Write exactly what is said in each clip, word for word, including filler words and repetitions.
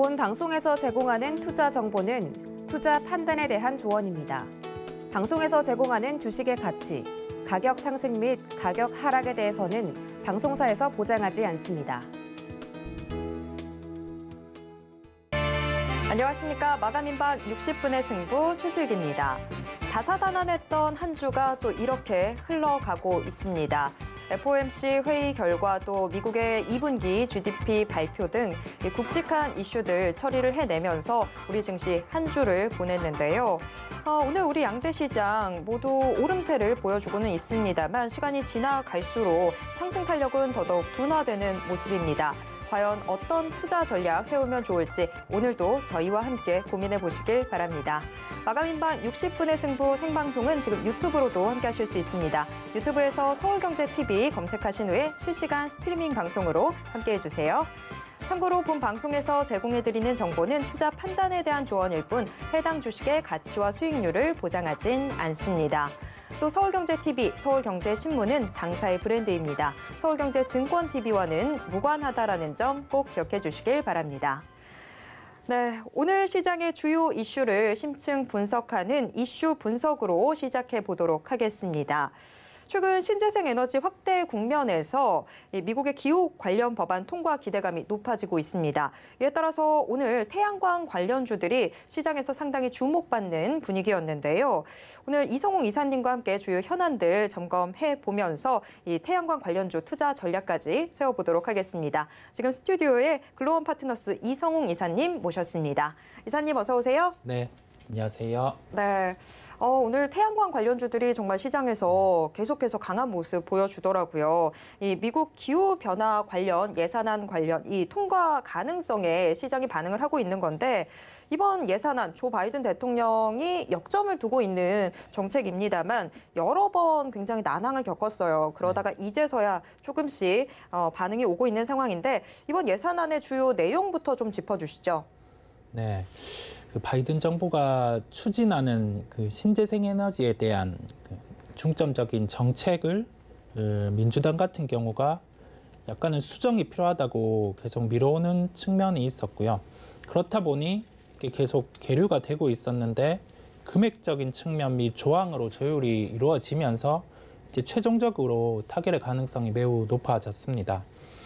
본 방송에서 제공하는 투자 정보는 투자 판단에 대한 조언입니다. 방송에서 제공하는 주식의 가치, 가격 상승 및 가격 하락에 대해서는 방송사에서 보장하지 않습니다. 안녕하십니까. 마감임박 육십 분의 승부 최슬기입니다. 다사다난했던 한 주가 또 이렇게 흘러가고 있습니다. 에프오엠씨 회의 결과 또 미국의 이 분기 지디피 발표 등 굵직한 이슈들 처리를 해내면서 우리 증시 한 주를 보냈는데요. 어, 오늘 우리 양대 시장 모두 오름세를 보여주고는 있습니다만 시간이 지나갈수록 상승 탄력은 더더욱 둔화되는 모습입니다. 과연 어떤 투자 전략 세우면 좋을지 오늘도 저희와 함께 고민해 보시길 바랍니다. 마감임박 육십 분의 승부 생방송은 지금 유튜브로도 함께 하실 수 있습니다. 유튜브에서 서울경제티비 검색하신 후에 실시간 스트리밍 방송으로 함께해 주세요. 참고로 본 방송에서 제공해드리는 정보는 투자 판단에 대한 조언일 뿐 해당 주식의 가치와 수익률을 보장하진 않습니다. 또 서울경제티비, 서울경제신문은 당사의 브랜드입니다. 서울경제증권티비와는 무관하다라는 점 꼭 기억해 주시길 바랍니다. 네, 오늘 시장의 주요 이슈를 심층 분석하는 이슈 분석으로 시작해 보도록 하겠습니다. 최근 신재생 에너지 확대 국면에서 미국의 기후 관련 법안 통과 기대감이 높아지고 있습니다. 이에 따라서 오늘 태양광 관련주들이 시장에서 상당히 주목받는 분위기였는데요. 오늘 이성웅 이사님과 함께 주요 현안들 점검해 보면서 이 태양광 관련주 투자 전략까지 세워보도록 하겠습니다. 지금 스튜디오에 글로원 파트너스 이성웅 이사님 모셨습니다. 이사님 어서 오세요. 네, 안녕하세요. 네. 어, 오늘 태양광 관련주들이 정말 시장에서 계속해서 강한 모습 보여주더라고요. 이 미국 기후변화 관련 예산안 관련 이 통과 가능성에 시장이 반응을 하고 있는 건데 이번 예산안 조 바이든 대통령이 역점을 두고 있는 정책입니다만 여러 번 굉장히 난항을 겪었어요. 그러다가 네. 이제서야 조금씩 어, 반응이 오고 있는 상황인데 이번 예산안의 주요 내용부터 좀 짚어주시죠. 네. 그 바이든 정부가 추진하는 그 신재생 에너지에 대한 그 중점적인 정책을 그 민주당 같은 경우가 약간은 수정이 필요하다고 계속 미뤄오는 측면이 있었고요. 그렇다 보니 계속 계류가 되고 있었는데 금액적인 측면 및 조항으로 조율이 이루어지면서 이제 최종적으로 타결의 가능성이 매우 높아졌습니다.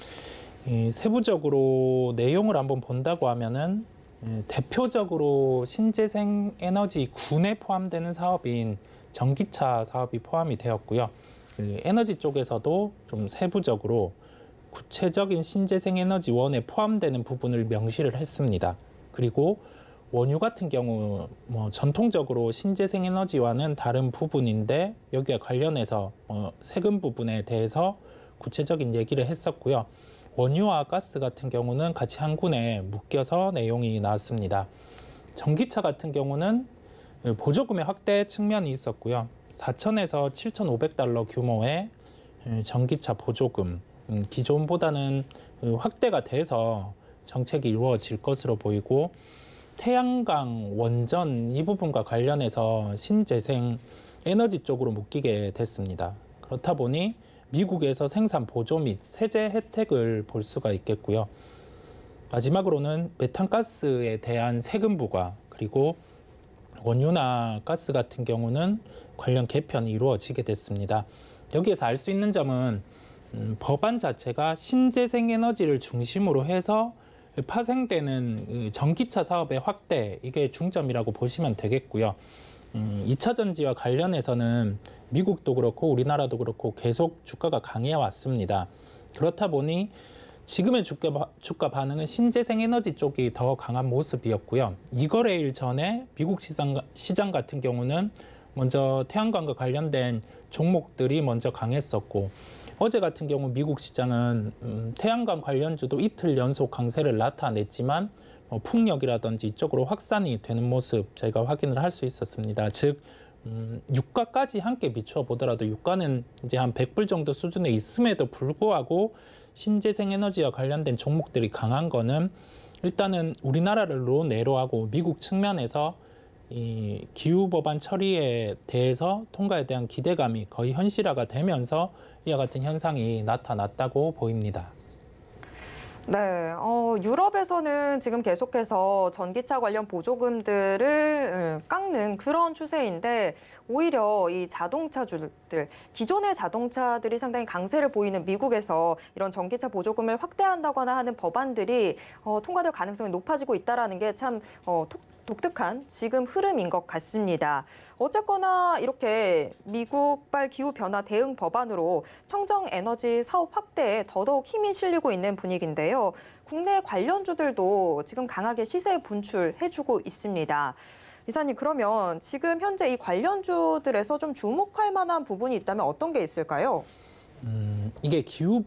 이 세부적으로 내용을 한번 본다고 하면은 대표적으로 신재생 에너지 군에 포함되는 사업인 전기차 사업이 포함이 되었고요. 에너지 쪽에서도 좀 세부적으로 구체적인 신재생 에너지원에 포함되는 부분을 명시를 했습니다. 그리고 원유 같은 경우 뭐 전통적으로 신재생 에너지와는 다른 부분인데 여기와 관련해서 뭐 세금 부분에 대해서 구체적인 얘기를 했었고요. 원유와 가스 같은 경우는 같이 한 군에 묶여서 내용이 나왔습니다. 전기차 같은 경우는 보조금의 확대 측면이 있었고요. 사천에서 칠천오백 달러 규모의 전기차 보조금, 기존보다는 확대가 돼서 정책이 이루어질 것으로 보이고 태양광, 원전 이 부분과 관련해서 신재생 에너지 쪽으로 묶이게 됐습니다. 그렇다 보니 미국에서 생산 보조 및 세제 혜택을 볼 수가 있겠고요. 마지막으로는 메탄가스에 대한 세금 부과 그리고 원유나 가스 같은 경우는 관련 개편이 이루어지게 됐습니다. 여기에서 알 수 있는 점은 음, 법안 자체가 신재생 에너지를 중심으로 해서 파생되는 전기차 사업의 확대 이게 중점이라고 보시면 되겠고요. 음, 이 차 전지와 관련해서는 미국도 그렇고 우리나라도 그렇고 계속 주가가 강해 왔습니다. 그렇다 보니 지금의 주가, 주가 반응은 신재생 에너지 쪽이 더 강한 모습이었고요. 이 거래일 전에 미국 시장, 시장 같은 경우는 먼저 태양광과 관련된 종목들이 먼저 강했었고 어제 같은 경우 미국 시장은 음, 태양광 관련주도 이틀 연속 강세를 나타냈지만 뭐 풍력이라든지 이쪽으로 확산이 되는 모습 저희가 확인을 할 수 있었습니다. 즉 음, 유가까지 함께 비추어 보더라도 유가는 이제 한 백 불 정도 수준에 있음에도 불구하고 신재생 에너지와 관련된 종목들이 강한 거는 일단은 우리나라로 내로하고 미국 측면에서 이 기후 법안 처리에 대해서 통과에 대한 기대감이 거의 현실화가 되면서 이와 같은 현상이 나타났다고 보입니다. 네, 어, 유럽에서는 지금 계속해서 전기차 관련 보조금들을 음, 깎는 그런 추세인데 오히려 이 자동차주들, 기존의 자동차들이 상당히 강세를 보이는 미국에서 이런 전기차 보조금을 확대한다거나 하는 법안들이 어, 통과될 가능성이 높아지고 있다는 게 참 어, 독특한 지금 흐름인 것 같습니다. 어쨌거나 이렇게 미국발 기후변화 대응 법안으로 청정 에너지 사업 확대에 더더욱 힘이 실리고 있는 분위기인데요. 국내 관련주들도 지금 강하게 시세 분출해주고 있습니다. 이사님, 그러면 지금 현재 이 관련주들에서 좀 주목할 만한 부분이 있다면 어떤 게 있을까요? 음, 이게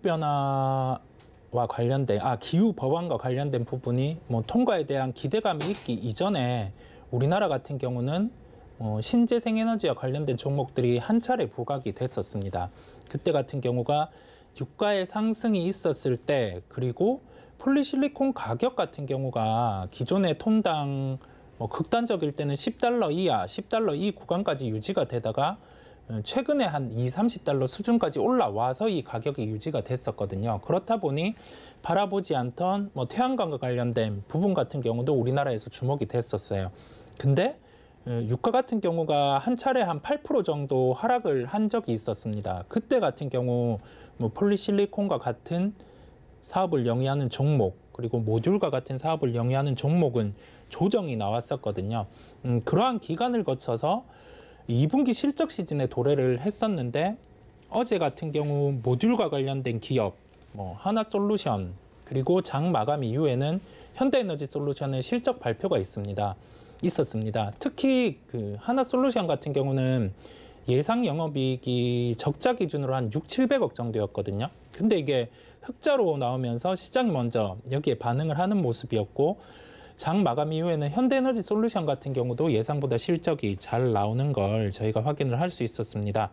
기후변화 와 관련된 아 기후 법안과 관련된 부분이 뭐 통과에 대한 기대감이 있기 이전에 우리나라 같은 경우는 어, 신재생 에너지와 관련된 종목들이 한 차례 부각이 됐었습니다. 그때 같은 경우가 유가의 상승이 있었을 때 그리고 폴리실리콘 가격 같은 경우가 기존의 톤당 뭐 극단적일 때는 십 달러 이하, 십 달러 이 구간까지 유지가 되다가 최근에 한 이십, 삼십 달러 수준까지 올라와서 이 가격이 유지가 됐었거든요. 그렇다 보니 바라보지 않던 뭐 태양광과 관련된 부분 같은 경우도 우리나라에서 주목이 됐었어요. 근데 유가 같은 경우가 한 차례 한 팔 퍼센트 정도 하락을 한 적이 있었습니다. 그때 같은 경우 뭐 폴리실리콘과 같은 사업을 영위하는 종목 그리고 모듈과 같은 사업을 영위하는 종목은 조정이 나왔었거든요. 음, 그러한 기간을 거쳐서 이 분기 실적 시즌에 도래를 했었는데 어제 같은 경우 모듈과 관련된 기업, 뭐 하나솔루션 그리고 장 마감 이후에는 현대에너지솔루션의 실적 발표가 있습니다. 있었습니다. 특히 그 하나솔루션 같은 경우는 예상 영업이익이 적자 기준으로 한 육, 칠백억 정도였거든요. 근데 이게 흑자로 나오면서 시장이 먼저 여기에 반응을 하는 모습이었고 장 마감 이후에는 현대에너지솔루션 같은 경우도 예상보다 실적이 잘 나오는 걸 저희가 확인을 할 수 있었습니다.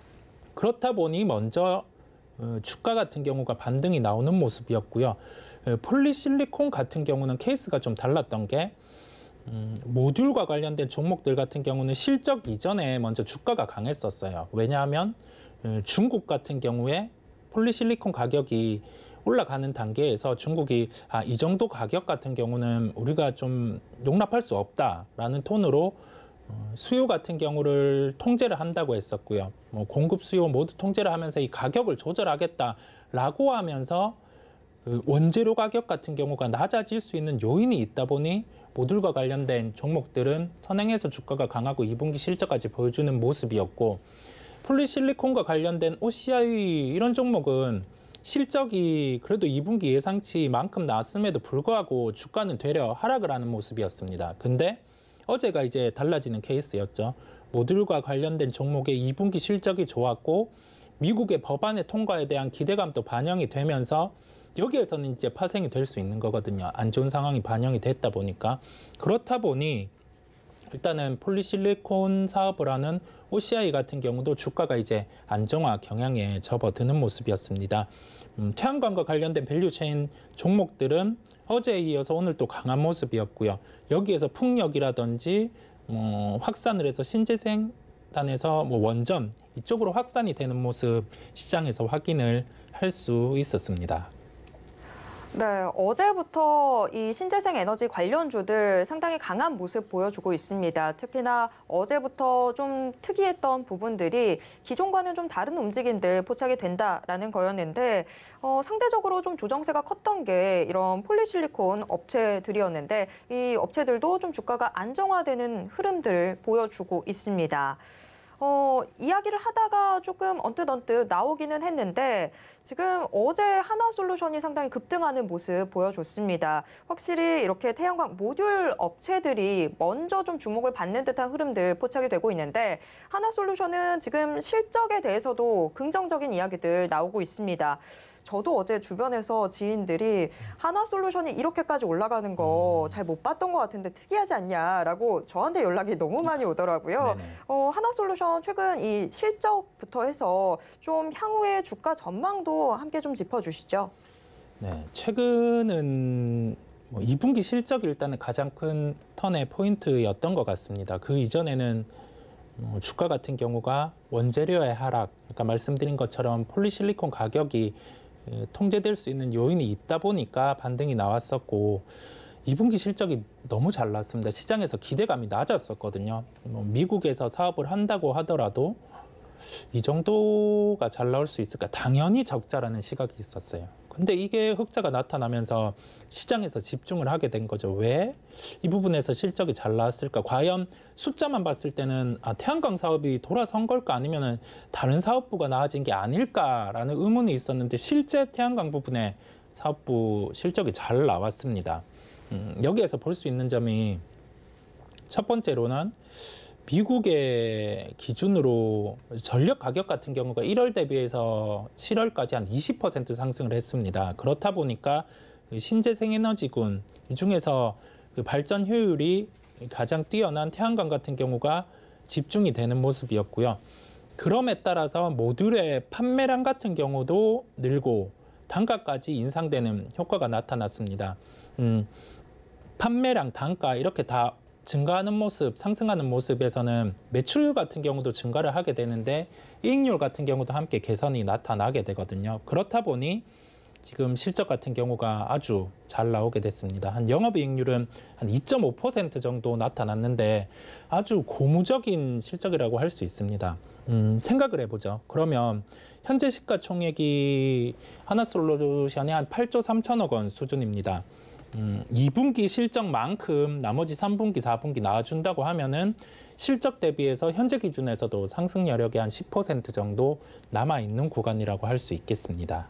그렇다 보니 먼저 주가 같은 경우가 반등이 나오는 모습이었고요. 폴리실리콘 같은 경우는 케이스가 좀 달랐던 게 음, 모듈과 관련된 종목들 같은 경우는 실적 이전에 먼저 주가가 강했었어요. 왜냐하면 중국 같은 경우에 폴리실리콘 가격이 올라가는 단계에서 중국이 아, 이 정도 가격 같은 경우는 우리가 좀 용납할 수 없다라는 톤으로 어, 수요 같은 경우를 통제를 한다고 했었고요. 뭐 공급 수요 모두 통제를 하면서 이 가격을 조절하겠다라고 하면서 그 원재료 가격 같은 경우가 낮아질 수 있는 요인이 있다 보니 모듈과 관련된 종목들은 선행해서 주가가 강하고 이 분기 실적까지 보여주는 모습이었고 폴리실리콘과 관련된 오씨아이 이런 종목은 실적이 그래도 이 분기 예상치만큼 나왔음에도 불구하고 주가는 되려 하락을 하는 모습이었습니다. 근데 어제가 이제 달라지는 케이스였죠. 모듈과 관련된 종목의 이 분기 실적이 좋았고 미국의 법안의 통과에 대한 기대감도 반영이 되면서 여기에서는 이제 파생이 될 수 있는 거거든요. 안 좋은 상황이 반영이 됐다 보니까. 그렇다 보니 일단은 폴리실리콘 사업을 하는 오씨아이 같은 경우도 주가가 이제 안정화 경향에 접어드는 모습이었습니다. 음, 태양광과 관련된 밸류체인 종목들은 어제에 이어서 오늘 또 강한 모습이었고요. 여기에서 풍력이라든지 뭐 확산을 해서 신재생단에서 뭐 원전 이쪽으로 확산이 되는 모습 시장에서 확인을 할 수 있었습니다. 네, 어제부터 이 신재생 에너지 관련주들 상당히 강한 모습 보여주고 있습니다. 특히나 어제부터 좀 특이했던 부분들이 기존과는 좀 다른 움직임들 포착이 된다라는 거였는데 어, 상대적으로 좀 조정세가 컸던 게 이런 폴리실리콘 업체들이었는데 이 업체들도 좀 주가가 안정화되는 흐름들을 보여주고 있습니다. 어, 이야기를 하다가 조금 언뜻언뜻 나오기는 했는데 지금 어제 하나솔루션이 상당히 급등하는 모습 보여줬습니다. 확실히 이렇게 태양광 모듈 업체들이 먼저 좀 주목을 받는 듯한 흐름들 포착이 되고 있는데 하나솔루션은 지금 실적에 대해서도 긍정적인 이야기들 나오고 있습니다. 저도 어제 주변에서 지인들이 하나솔루션이 이렇게까지 올라가는 거 잘 못 봤던 것 같은데 특이하지 않냐라고 저한테 연락이 너무 많이 오더라고요. 어, 하나솔루션 최근 이 실적부터 해서 좀 향후의 주가 전망도 함께 좀 짚어주시죠. 네, 최근은 뭐 이 분기 실적이 일단은 가장 큰 턴의 포인트였던 것 같습니다. 그 이전에는 뭐 주가 같은 경우가 원재료의 하락, 아까 말씀드린 것처럼 폴리실리콘 가격이 통제될 수 있는 요인이 있다 보니까 반등이 나왔었고 이 분기 실적이 너무 잘 나왔습니다. 시장에서 기대감이 낮았었거든요. 뭐 미국에서 사업을 한다고 하더라도 이 정도가 잘 나올 수 있을까? 당연히 적자라는 시각이 있었어요. 근데 이게 흑자가 나타나면서 시장에서 집중을 하게 된 거죠. 왜? 이 부분에서 실적이 잘 나왔을까? 과연 숫자만 봤을 때는 아, 태양광 사업이 돌아선 걸까? 아니면은 다른 사업부가 나아진 게 아닐까라는 의문이 있었는데 실제 태양광 부분의 사업부 실적이 잘 나왔습니다. 음, 여기에서 볼 수 있는 점이 첫 번째로는 미국의 기준으로 전력 가격 같은 경우가 일월 대비해서 칠월까지 한 이십 퍼센트 상승을 했습니다. 그렇다 보니까 신재생에너지군 이 중에서 그 발전 효율이 가장 뛰어난 태양광 같은 경우가 집중이 되는 모습이었고요. 그럼에 따라서 모듈의 판매량 같은 경우도 늘고 단가까지 인상되는 효과가 나타났습니다. 음, 판매량, 단가 이렇게 다 증가하는 모습, 상승하는 모습에서는 매출율 같은 경우도 증가를 하게 되는데 이익률 같은 경우도 함께 개선이 나타나게 되거든요. 그렇다 보니 지금 실적 같은 경우가 아주 잘 나오게 됐습니다. 한 영업이익률은 한 이 점 오 퍼센트 정도 나타났는데 아주 고무적인 실적이라고 할 수 있습니다. 음, 생각을 해보죠. 그러면 현재 시가총액이 하나솔루션이 한 팔조 삼천억 원 수준입니다. 음, 이 분기 실적만큼 나머지 삼 분기, 사 분기 나와준다고 하면은 실적 대비해서 현재 기준에서도 상승 여력이 한 십 퍼센트 정도 남아있는 구간이라고 할 수 있겠습니다.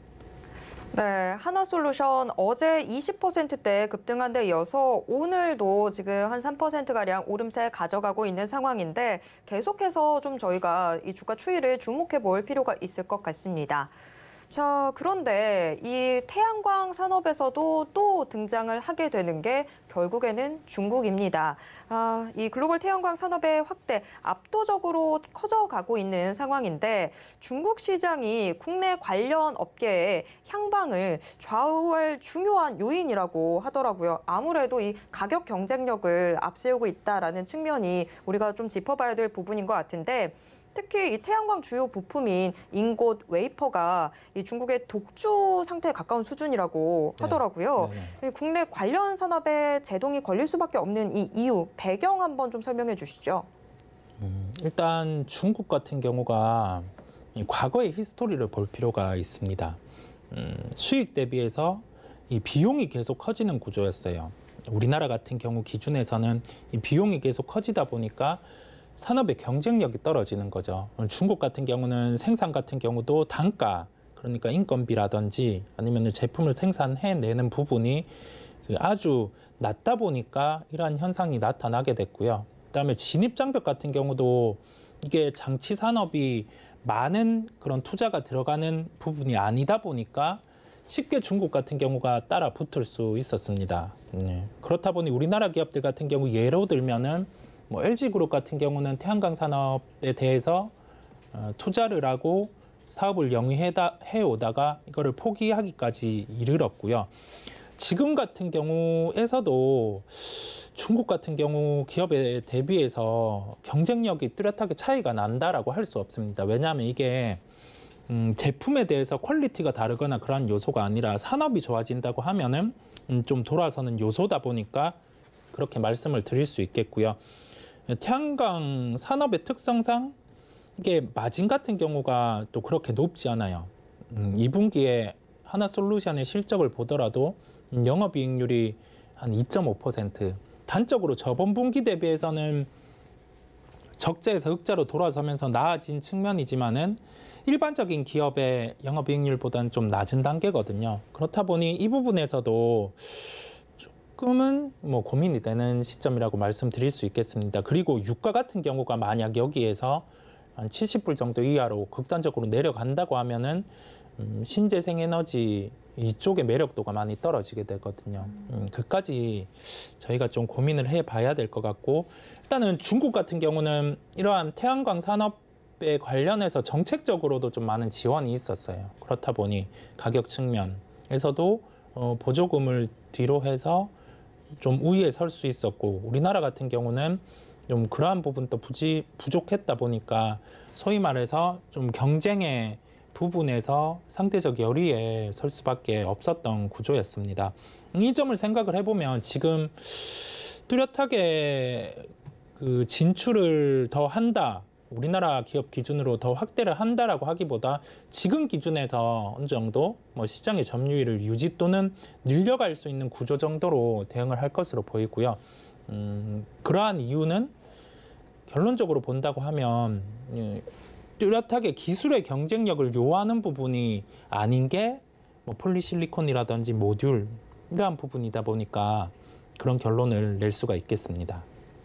네, 하나솔루션 어제 이십 퍼센트대 급등한 데 이어서 오늘도 지금 한 삼 퍼센트가량 오름세 가져가고 있는 상황인데 계속해서 좀 저희가 이 주가 추이를 주목해 볼 필요가 있을 것 같습니다. 자, 그런데 이 태양광 산업에서도 또 등장을 하게 되는 게 결국에는 중국입니다. 아, 이 글로벌 태양광 산업의 확대 압도적으로 커져가고 있는 상황인데 중국 시장이 국내 관련 업계의 향방을 좌우할 중요한 요인이라고 하더라고요. 아무래도 이 가격 경쟁력을 앞세우고 있다라는 측면이 우리가 좀 짚어봐야 될 부분인 것 같은데 특히 이 태양광 주요 부품인 인곳, 웨이퍼가 이 중국의 독주 상태에 가까운 수준이라고 하더라고요. 네, 네, 네. 국내 관련 산업에 제동이 걸릴 수밖에 없는 이 이유, 배경 한번 좀 설명해 주시죠. 음, 일단 중국 같은 경우가 이 과거의 히스토리를 볼 필요가 있습니다. 음, 수익 대비해서 이 비용이 계속 커지는 구조였어요. 우리나라 같은 경우 기준에서는 이 비용이 계속 커지다 보니까 산업의 경쟁력이 떨어지는 거죠. 중국 같은 경우는 생산 같은 경우도 단가, 그러니까 인건비라든지 아니면 제품을 생산해내는 부분이 아주 낮다 보니까 이러한 현상이 나타나게 됐고요. 그다음에 진입장벽 같은 경우도 이게 장치 산업이 많은 그런 투자가 들어가는 부분이 아니다 보니까 쉽게 중국 같은 경우가 따라 붙을 수 있었습니다. 네. 그렇다 보니 우리나라 기업들 같은 경우 예로 들면은 뭐 엘지그룹 같은 경우는 태양광 산업에 대해서 어, 투자를 하고 사업을 영위해 오다가 이거를 포기하기까지 이르렀고요. 지금 같은 경우에서도 중국 같은 경우 기업에 대비해서 경쟁력이 뚜렷하게 차이가 난다라고 할 수 없습니다. 왜냐하면 이게 음, 제품에 대해서 퀄리티가 다르거나 그런 요소가 아니라 산업이 좋아진다고 하면은 음, 좀 돌아서는 요소다 보니까 그렇게 말씀을 드릴 수 있겠고요. 태양광 산업의 특성상 이게 마진 같은 경우가 또 그렇게 높지 않아요. 음, 이 분기에 하나솔루션의 실적을 보더라도 음, 영업이익률이 한 이 점 오 퍼센트, 단적으로 저번 분기 대비해서는 적자에서 흑자로 돌아서면서 나아진 측면이지만은 일반적인 기업의 영업이익률보다는 좀 낮은 단계거든요. 그렇다 보니 이 부분에서도 조금은 뭐 고민이 되는 시점이라고 말씀드릴 수 있겠습니다. 그리고 유가 같은 경우가 만약 여기에서 한 칠십 불 정도 이하로 극단적으로 내려간다고 하면은 음, 신재생에너지 이쪽의 매력도가 많이 떨어지게 되거든요. 음, 그까지 저희가 좀 고민을 해봐야 될 것 같고, 일단은 중국 같은 경우는 이러한 태양광 산업에 관련해서 정책적으로도 좀 많은 지원이 있었어요. 그렇다 보니 가격 측면에서도 어, 보조금을 뒤로 해서 좀 우위에 설 수 있었고, 우리나라 같은 경우는 좀 그러한 부분도 부지, 부족했다 보니까 소위 말해서 좀 경쟁의 부분에서 상대적 열의에 설 수밖에 없었던 구조였습니다. 이 점을 생각을 해보면 지금 뚜렷하게 그 진출을 더 한다, 우리나라 기업 기준으로 더 확대를 한다라고 하기보다 지금 기준에서 어느 정도 뭐 시장의 점유율을 유지 또는 늘려갈 수 있는 구조 정도로 대응을 할 것으로 보이고요. 음, 그러한 이유는 결론적으로 본다고 하면 뚜렷하게 기술의 경쟁력을 요하는 부분이 아닌 게 뭐 폴리실리콘이라든지 모듈 이러한 부분이다 보니까 그런 결론을 낼 수가 있겠습니다.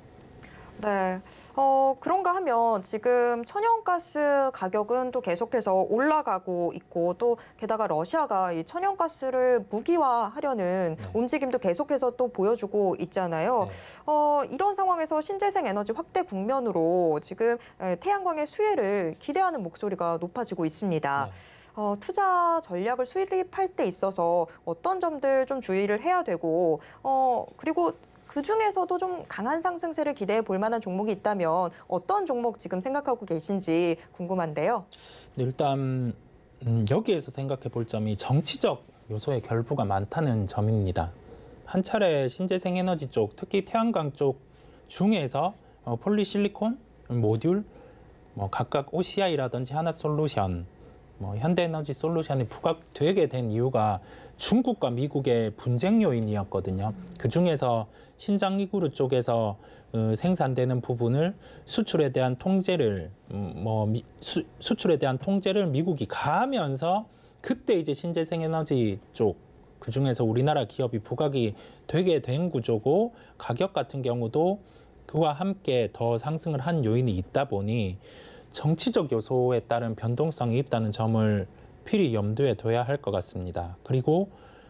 네, 어, 그런가 하면 지금 천연가스 가격은 또 계속해서 올라가고 있고 또 게다가 러시아가 이 천연가스를 무기화하려는 네. 움직임도 계속해서 또 보여주고 있잖아요. 네. 어, 이런 상황에서 신재생 에너지 확대 국면으로 지금 태양광의 수혜를 기대하는 목소리가 높아지고 있습니다. 네. 어, 투자 전략을 수립할 때 있어서 어떤 점들 좀 주의를 해야 되고 어, 그리고 그 중에서도 좀 강한 상승세를 기대해 볼 만한 종목이 있다면 어떤 종목 지금 생각하고 계신지 궁금한데요. 네, 일단 음, 여기에서 생각해 볼 점이 정치적 요소의 결부가 많다는 점입니다. 한 차례 신재생 에너지 쪽, 특히 태양광 쪽 중에서 어, 폴리실리콘, 모듈, 뭐 각각 오씨아이라든지 하나솔루션, 뭐 현대에너지 솔루션이 부각되게 된 이유가 중국과 미국의 분쟁 요인이었거든요. 그 중에서 신장이구르 쪽에서 어, 생산되는 부분을 수출에 대한 통제를 음, 뭐 미, 수, 수출에 대한 통제를 미국이 가하면서 그때 이제 신재생 에너지 쪽 그 중에서 우리나라 기업이 부각이 되게 된 구조고 가격 같은 경우도 그와 함께 더 상승을 한 요인이 있다 보니 정치적 요소에 따른 변동성이 있다는 점을 필히 염두에 둬야 할 것 같습니다. 그리고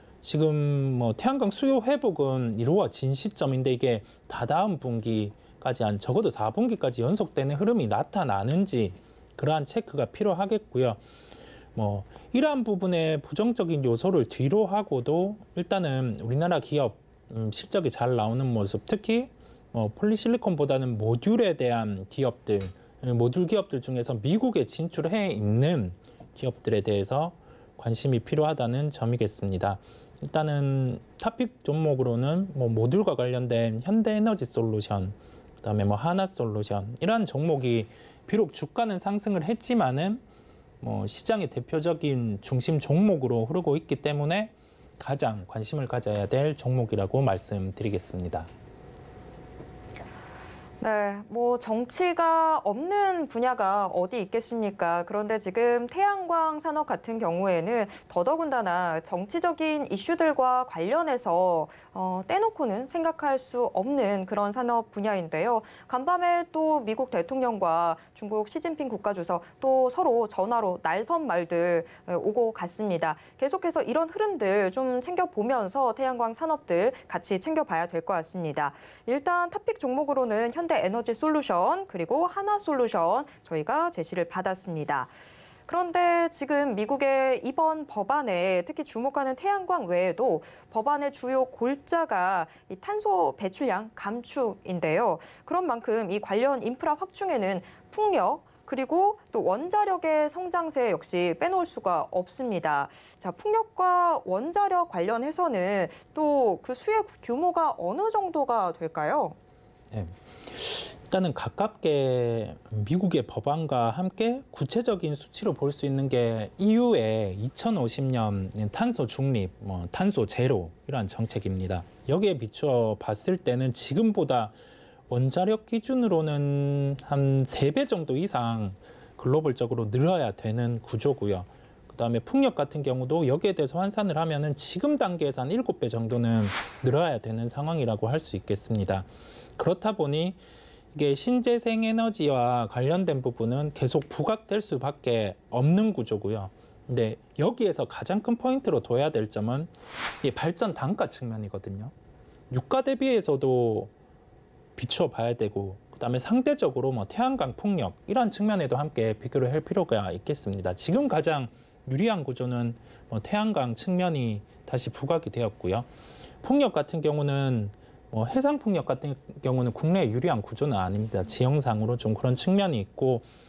지금 뭐 태양광 수요 회복은 이루어진 시점인데 이게 다다음 분기까지 한 적어도 사 분기까지 연속되는 흐름이 나타나는지 그러한 체크가 필요하겠고요. 뭐 이러한 부분의 부정적인 요소를 뒤로 하고도 일단은 우리나라 기업 음, 실적이 잘 나오는 모습, 특히 뭐 폴리실리콘보다는 모듈에 대한 기업들, 모듈 기업들 중에서 미국에 진출해 있는 기업들에 대해서 관심이 필요하다는 점이겠습니다. 일단은 탑픽 종목으로는 뭐 모듈과 관련된 현대에너지 솔루션, 그다음에 뭐 하나솔루션 이러한 종목이 비록 주가는 상승을 했지만은 뭐 시장의 대표적인 중심 종목으로 흐르고 있기 때문에 가장 관심을 가져야 될 종목이라고 말씀드리겠습니다. 네, 뭐 정치가 없는 분야가 어디 있겠습니까? 그런데 지금 태양광 산업 같은 경우에는 더더군다나 정치적인 이슈들과 관련해서 어, 떼놓고는 생각할 수 없는 그런 산업 분야인데요. 간밤에 또 미국 대통령과 중국 시진핑 국가주석 또 서로 전화로 날선 말들 오고 갔습니다. 계속해서 이런 흐름들 좀 챙겨보면서 태양광 산업들 같이 챙겨봐야 될 것 같습니다. 일단 탑픽 종목으로는 현대 에너지 솔루션 그리고 하나솔루션 저희가 제시를 받았습니다. 그런데 지금 미국의 이번 법안에 특히 주목하는 태양광 외에도 법안의 주요 골자가 이 탄소 배출량 감축인데요. 그런 만큼 이 관련 인프라 확충에는 풍력 그리고 또 원자력의 성장세 역시 빼놓을 수가 없습니다. 자, 풍력과 원자력 관련해서는 또 그 수혜 규모가 어느 정도가 될까요? 네. 일단은 가깝게 미국의 법안과 함께 구체적인 수치로 볼 수 있는 게 이유의 이천오십 년 탄소 중립, 뭐 탄소 제로 이러한 정책입니다. 여기에 비추어 봤을 때는 지금보다 원자력 기준으로는 한 세 배 정도 이상 글로벌적으로 늘어야 되는 구조고요. 그다음에 풍력 같은 경우도 여기에 대해서 환산을 하면은 지금 단계에서 한 일곱 배 정도는 늘어야 되는 상황이라고 할 수 있겠습니다. 그렇다 보니 이게 신재생 에너지와 관련된 부분은 계속 부각될 수밖에 없는 구조고요. 근데 여기에서 가장 큰 포인트로 둬야 될 점은 이 발전 단가 측면이거든요. 유가 대비해서도 비추어 봐야 되고 그다음에 상대적으로 뭐 태양광 풍력 이런 측면에도 함께 비교를 할 필요가 있겠습니다. 지금 가장 유리한 구조는 뭐 태양광 측면이 다시 부각이 되었고요. 풍력 같은 경우는 뭐 해상 풍력 같은 경우는 국내에 유리한 구조는 아닙니다. 지형상으로 좀 그런 측면이 있고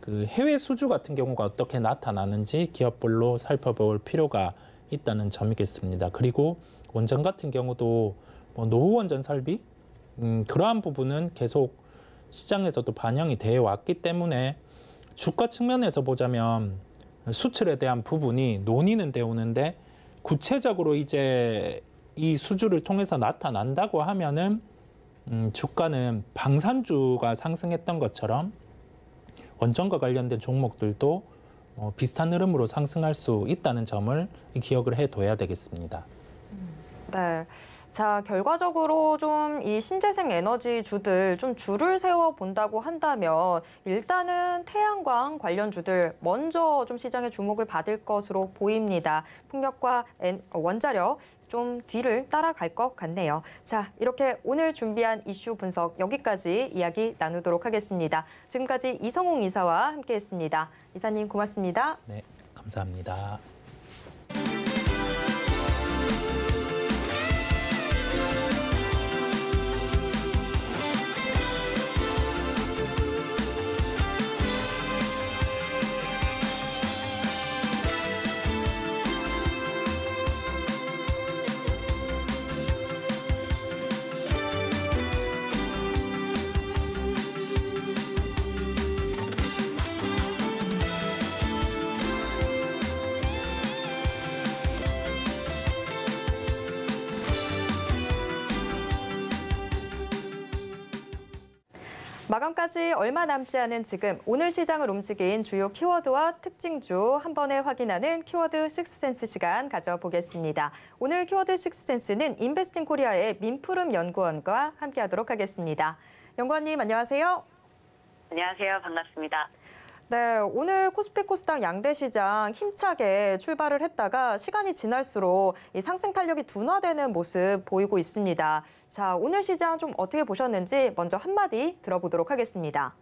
그 해외 수주 같은 경우가 어떻게 나타나는지 기업별로 살펴볼 필요가 있다는 점이겠습니다. 그리고 원전 같은 경우도 뭐 노후 원전 설비 음, 그러한 부분은 계속 시장에서도 반영이 되어 왔기 때문에 주가 측면에서 보자면 수출에 대한 부분이 논의는 되어 오는데 구체적으로 이제 이 수주를 통해서 나타난다고 하면은 음, 주가는 방산주가 상승했던 것처럼 원전과 관련된 종목들도 어, 비슷한 흐름으로 상승할 수 있다는 점을 기억을 해둬야 되겠습니다. 네. 자, 결과적으로 좀 이 신재생 에너지주들 좀 줄을 세워 본다고 한다면 일단은 태양광 관련주들 먼저 좀 시장의 주목을 받을 것으로 보입니다. 풍력과 원자력 좀 뒤를 따라갈 것 같네요. 자, 이렇게 오늘 준비한 이슈 분석 여기까지 이야기 나누도록 하겠습니다. 지금까지 이성웅 이사와 함께했습니다. 이사님 고맙습니다. 네, 감사합니다. 마감까지 얼마 남지 않은 지금 오늘 시장을 움직인 주요 키워드와 특징주 한 번에 확인하는 키워드 식스센스 시간 가져보겠습니다. 오늘 키워드 식스센스는 인베스팅 코리아의 민푸름 연구원과 함께하도록 하겠습니다. 연구원님 안녕하세요. 안녕하세요. 반갑습니다. 네, 오늘 코스피 코스닥 양대 시장 힘차게 출발을 했다가 시간이 지날수록 이 상승 탄력이 둔화되는 모습 보이고 있습니다. 자, 오늘 시장 좀 어떻게 보셨는지 먼저 한마디 들어보도록 하겠습니다.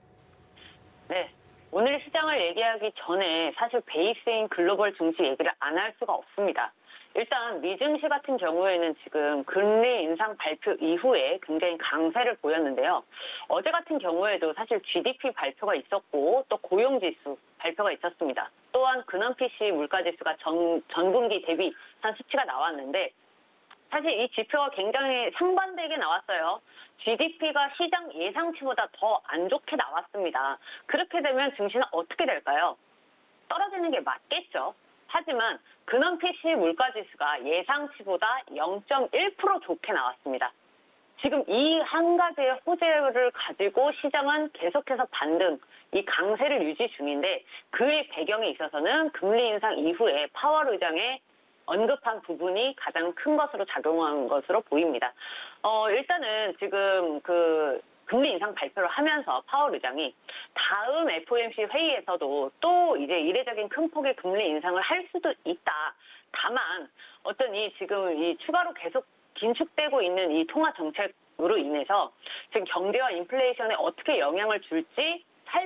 네, 오늘 시장을 얘기하기 전에 사실 베이스인 글로벌 증시 얘기를 안 할 수가 없습니다. 일단 미증시 같은 경우에는 지금 금리 인상 발표 이후에 굉장히 강세를 보였는데요. 어제 같은 경우에도 사실 지디피 발표가 있었고 또 고용지수 발표가 있었습니다. 또한 근원피씨 물가지수가 전, 전분기 대비 한 수치가 나왔는데 사실 이 지표가 굉장히 상반되게 나왔어요. 지디피가 시장 예상치보다 더 안 좋게 나왔습니다. 그렇게 되면 증시는 어떻게 될까요? 떨어지는 게 맞겠죠. 하지만 근원피씨 물가지수가 예상치보다 영 점 일 퍼센트 좋게 나왔습니다. 지금 이 한 가지의 호재를 가지고 시장은 계속해서 반등, 이 강세를 유지 중인데 그의 배경에 있어서는 금리 인상 이후에 파월 의장의 언급한 부분이 가장 큰 것으로 작용한 것으로 보입니다. 어, 일단은 지금 그 금리 인상 발표를 하면서 파월 의장이 다음 에프오엠씨 회의에서도 또 이제 이례적인 큰 폭의 금리 인상을 할 수도 있다. 다만 어떤 이 지금 이 추가로 계속 긴축되고 있는 이 통화 정책으로 인해서 지금 경제와 인플레이션에 어떻게 영향을 줄지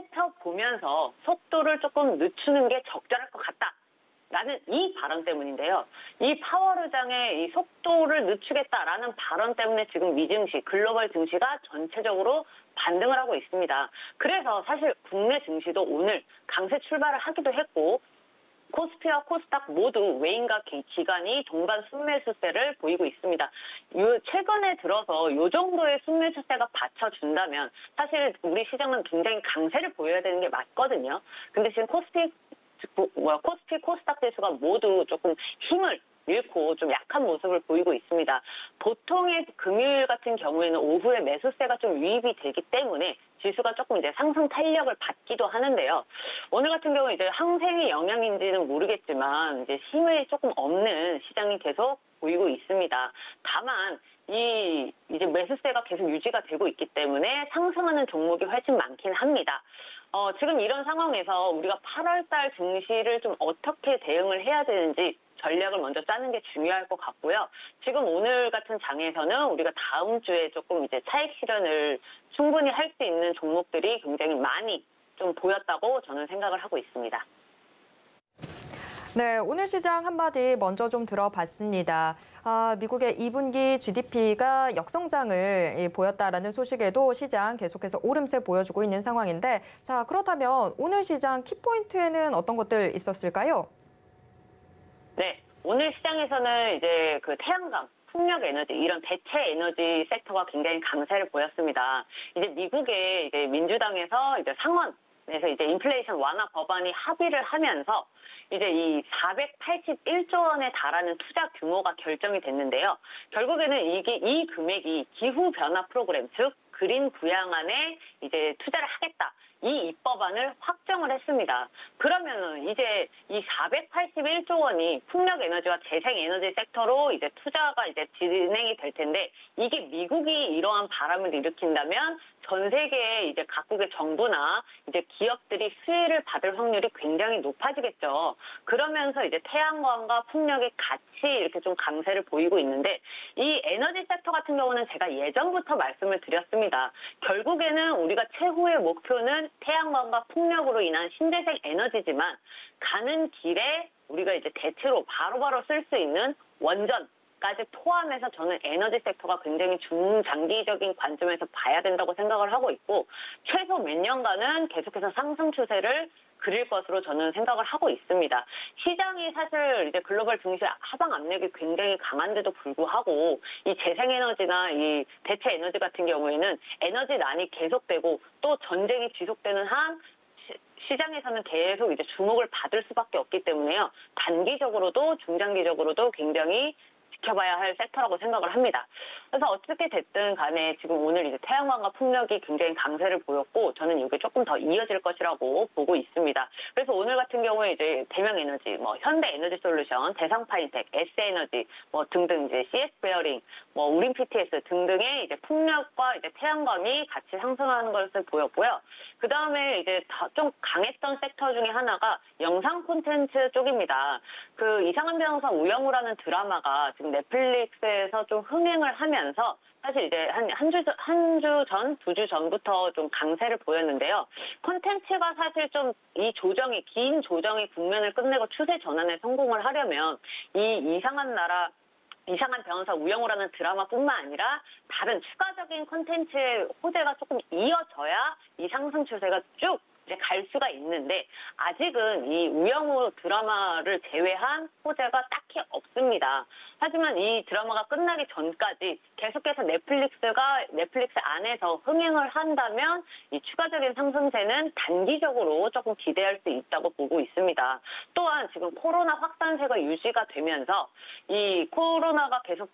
살펴보면서 속도를 조금 늦추는 게 적절할 것 같다. 라는 이 발언 때문인데요. 이 파월 의장의 이 속도를 늦추겠다라는 발언 때문에 지금 미증시, 글로벌 증시가 전체적으로 반등을 하고 있습니다. 그래서 사실 국내 증시도 오늘 강세 출발을 하기도 했고 코스피와 코스닥 모두 외인과 기관이 동반 순매수세를 보이고 있습니다. 요 최근에 들어서 이 정도의 순매수세가 받쳐준다면 사실 우리 시장은 굉장히 강세를 보여야 되는 게 맞거든요. 근데 지금 코스피 뭐야, 코스피, 코스닥 지수가 모두 조금 힘을 잃고 좀 약한 모습을 보이고 있습니다. 보통의 금요일 같은 경우에는 오후에 매수세가 좀 유입이 되기 때문에 지수가 조금 이제 상승 탄력을 받기도 하는데요. 오늘 같은 경우 이제 항생의 영향인지는 모르겠지만 이제 힘이 조금 없는 시장이 계속 보이고 있습니다. 다만 이 이제 매수세가 계속 유지가 되고 있기 때문에 상승하는 종목이 훨씬 많긴 합니다. 어, 지금 이런 상황에서 우리가 팔월 달 증시를 좀 어떻게 대응을 해야 되는지 전략을 먼저 짜는 게 중요할 것 같고요. 지금 오늘 같은 장에서는 우리가 다음 주에 조금 이제 차익 실현을 충분히 할 수 있는 종목들이 굉장히 많이 좀 보였다고 저는 생각을 하고 있습니다. 네, 오늘 시장 한마디 먼저 좀 들어봤습니다. 아, 미국의 이 분기 지디피가 역성장을 보였다라는 소식에도 시장 계속해서 오름세 보여주고 있는 상황인데, 자, 그렇다면 오늘 시장 키포인트에는 어떤 것들 있었을까요? 네, 오늘 시장에서는 이제 그 태양광, 풍력 에너지 이런 대체 에너지 섹터가 굉장히 강세를 보였습니다. 이제 미국의 이제 민주당에서 이제 상원에서 이제 인플레이션 완화 법안이 합의를 하면서 이제 이 사백팔십일조 원에 달하는 투자 규모가 결정이 됐는데요. 결국에는 이게 이 금액이 기후 변화 프로그램, 즉 그린 부양안에 이제 투자를 하겠다. 이 입법안을 확정을 했습니다. 그러면은 이제 이 사백팔십일조 원이 풍력 에너지와 재생 에너지 섹터로 이제 투자가 이제 진행이 될 텐데, 이게 미국이 이러한 바람을 일으킨다면 전 세계의 이제 각국의 정부나 이제 기업들이 수혜를 받을 확률이 굉장히 높아지겠죠. 그러면서 이제 태양광과 풍력의 같이 이렇게 좀 강세를 보이고 있는데, 이 에너지 섹터 같은 경우는 제가 예전부터 말씀을 드렸습니다. 결국에는 우리가 최후의 목표는 태양광과 풍력으로 인한 신재생 에너지지만, 가는 길에 우리가 이제 대체로 바로바로 쓸 수 있는 원전 까지 포함해서 저는 에너지 섹터가 굉장히 중장기적인 관점에서 봐야 된다고 생각을 하고 있고, 최소 몇 년간은 계속해서 상승 추세를 그릴 것으로 저는 생각을 하고 있습니다. 시장이 사실 이제 글로벌 증시 하방 압력이 굉장히 강한데도 불구하고 이 재생에너지나 이 대체 에너지 같은 경우에는 에너지난이 계속되고 또 전쟁이 지속되는 한 시장에서는 계속 이제 주목을 받을 수밖에 없기 때문에요. 단기적으로도 중장기적으로도 굉장히 지켜봐야 할 섹터라고 생각을 합니다. 그래서 어떻게 됐든 간에 지금 오늘 이제 태양광과 풍력이 굉장히 강세를 보였고, 저는 이게 조금 더 이어질 것이라고 보고 있습니다. 그래서 오늘 같은 경우에 이제 대명에너지, 뭐 현대에너지솔루션, 대상파인텍, S에너지, 뭐 등등 이제 씨에스베어링, 뭐 우림피티에스 등등의 이제 풍력과 이제 태양광이 같이 상승하는 것을 보였고요. 그 다음에 이제 좀 강했던 섹터 중에 하나가 영상 콘텐츠 쪽입니다. 그 이상한 변호사 우영우라는 드라마가 지금 넷플릭스에서 좀 흥행을 하면서 사실 이제 한 한 주 한 주 전, 두 주 전부터 좀 강세를 보였는데요. 콘텐츠가 사실 좀 이 조정이 긴 조정의 국면을 끝내고 추세 전환에 성공을 하려면 이 이상한 나라 이상한 변호사 우영우라는 드라마뿐만 아니라 다른 추가적인 콘텐츠의 호재가 조금 이어져야 이 상승 추세가 쭉 이제 갈 수가 있는데, 아직은 이 우영우 드라마를 제외한 호재가 딱히 없습니다. 하지만 이 드라마가 끝나기 전까지 계속해서 넷플릭스가 넷플릭스 안에서 흥행을 한다면 이 추가적인 상승세는 단기적으로 조금 기대할 수 있다고 보고 있습니다. 또한 지금 코로나 확산세가 유지가 되면서 이 코로나가 계속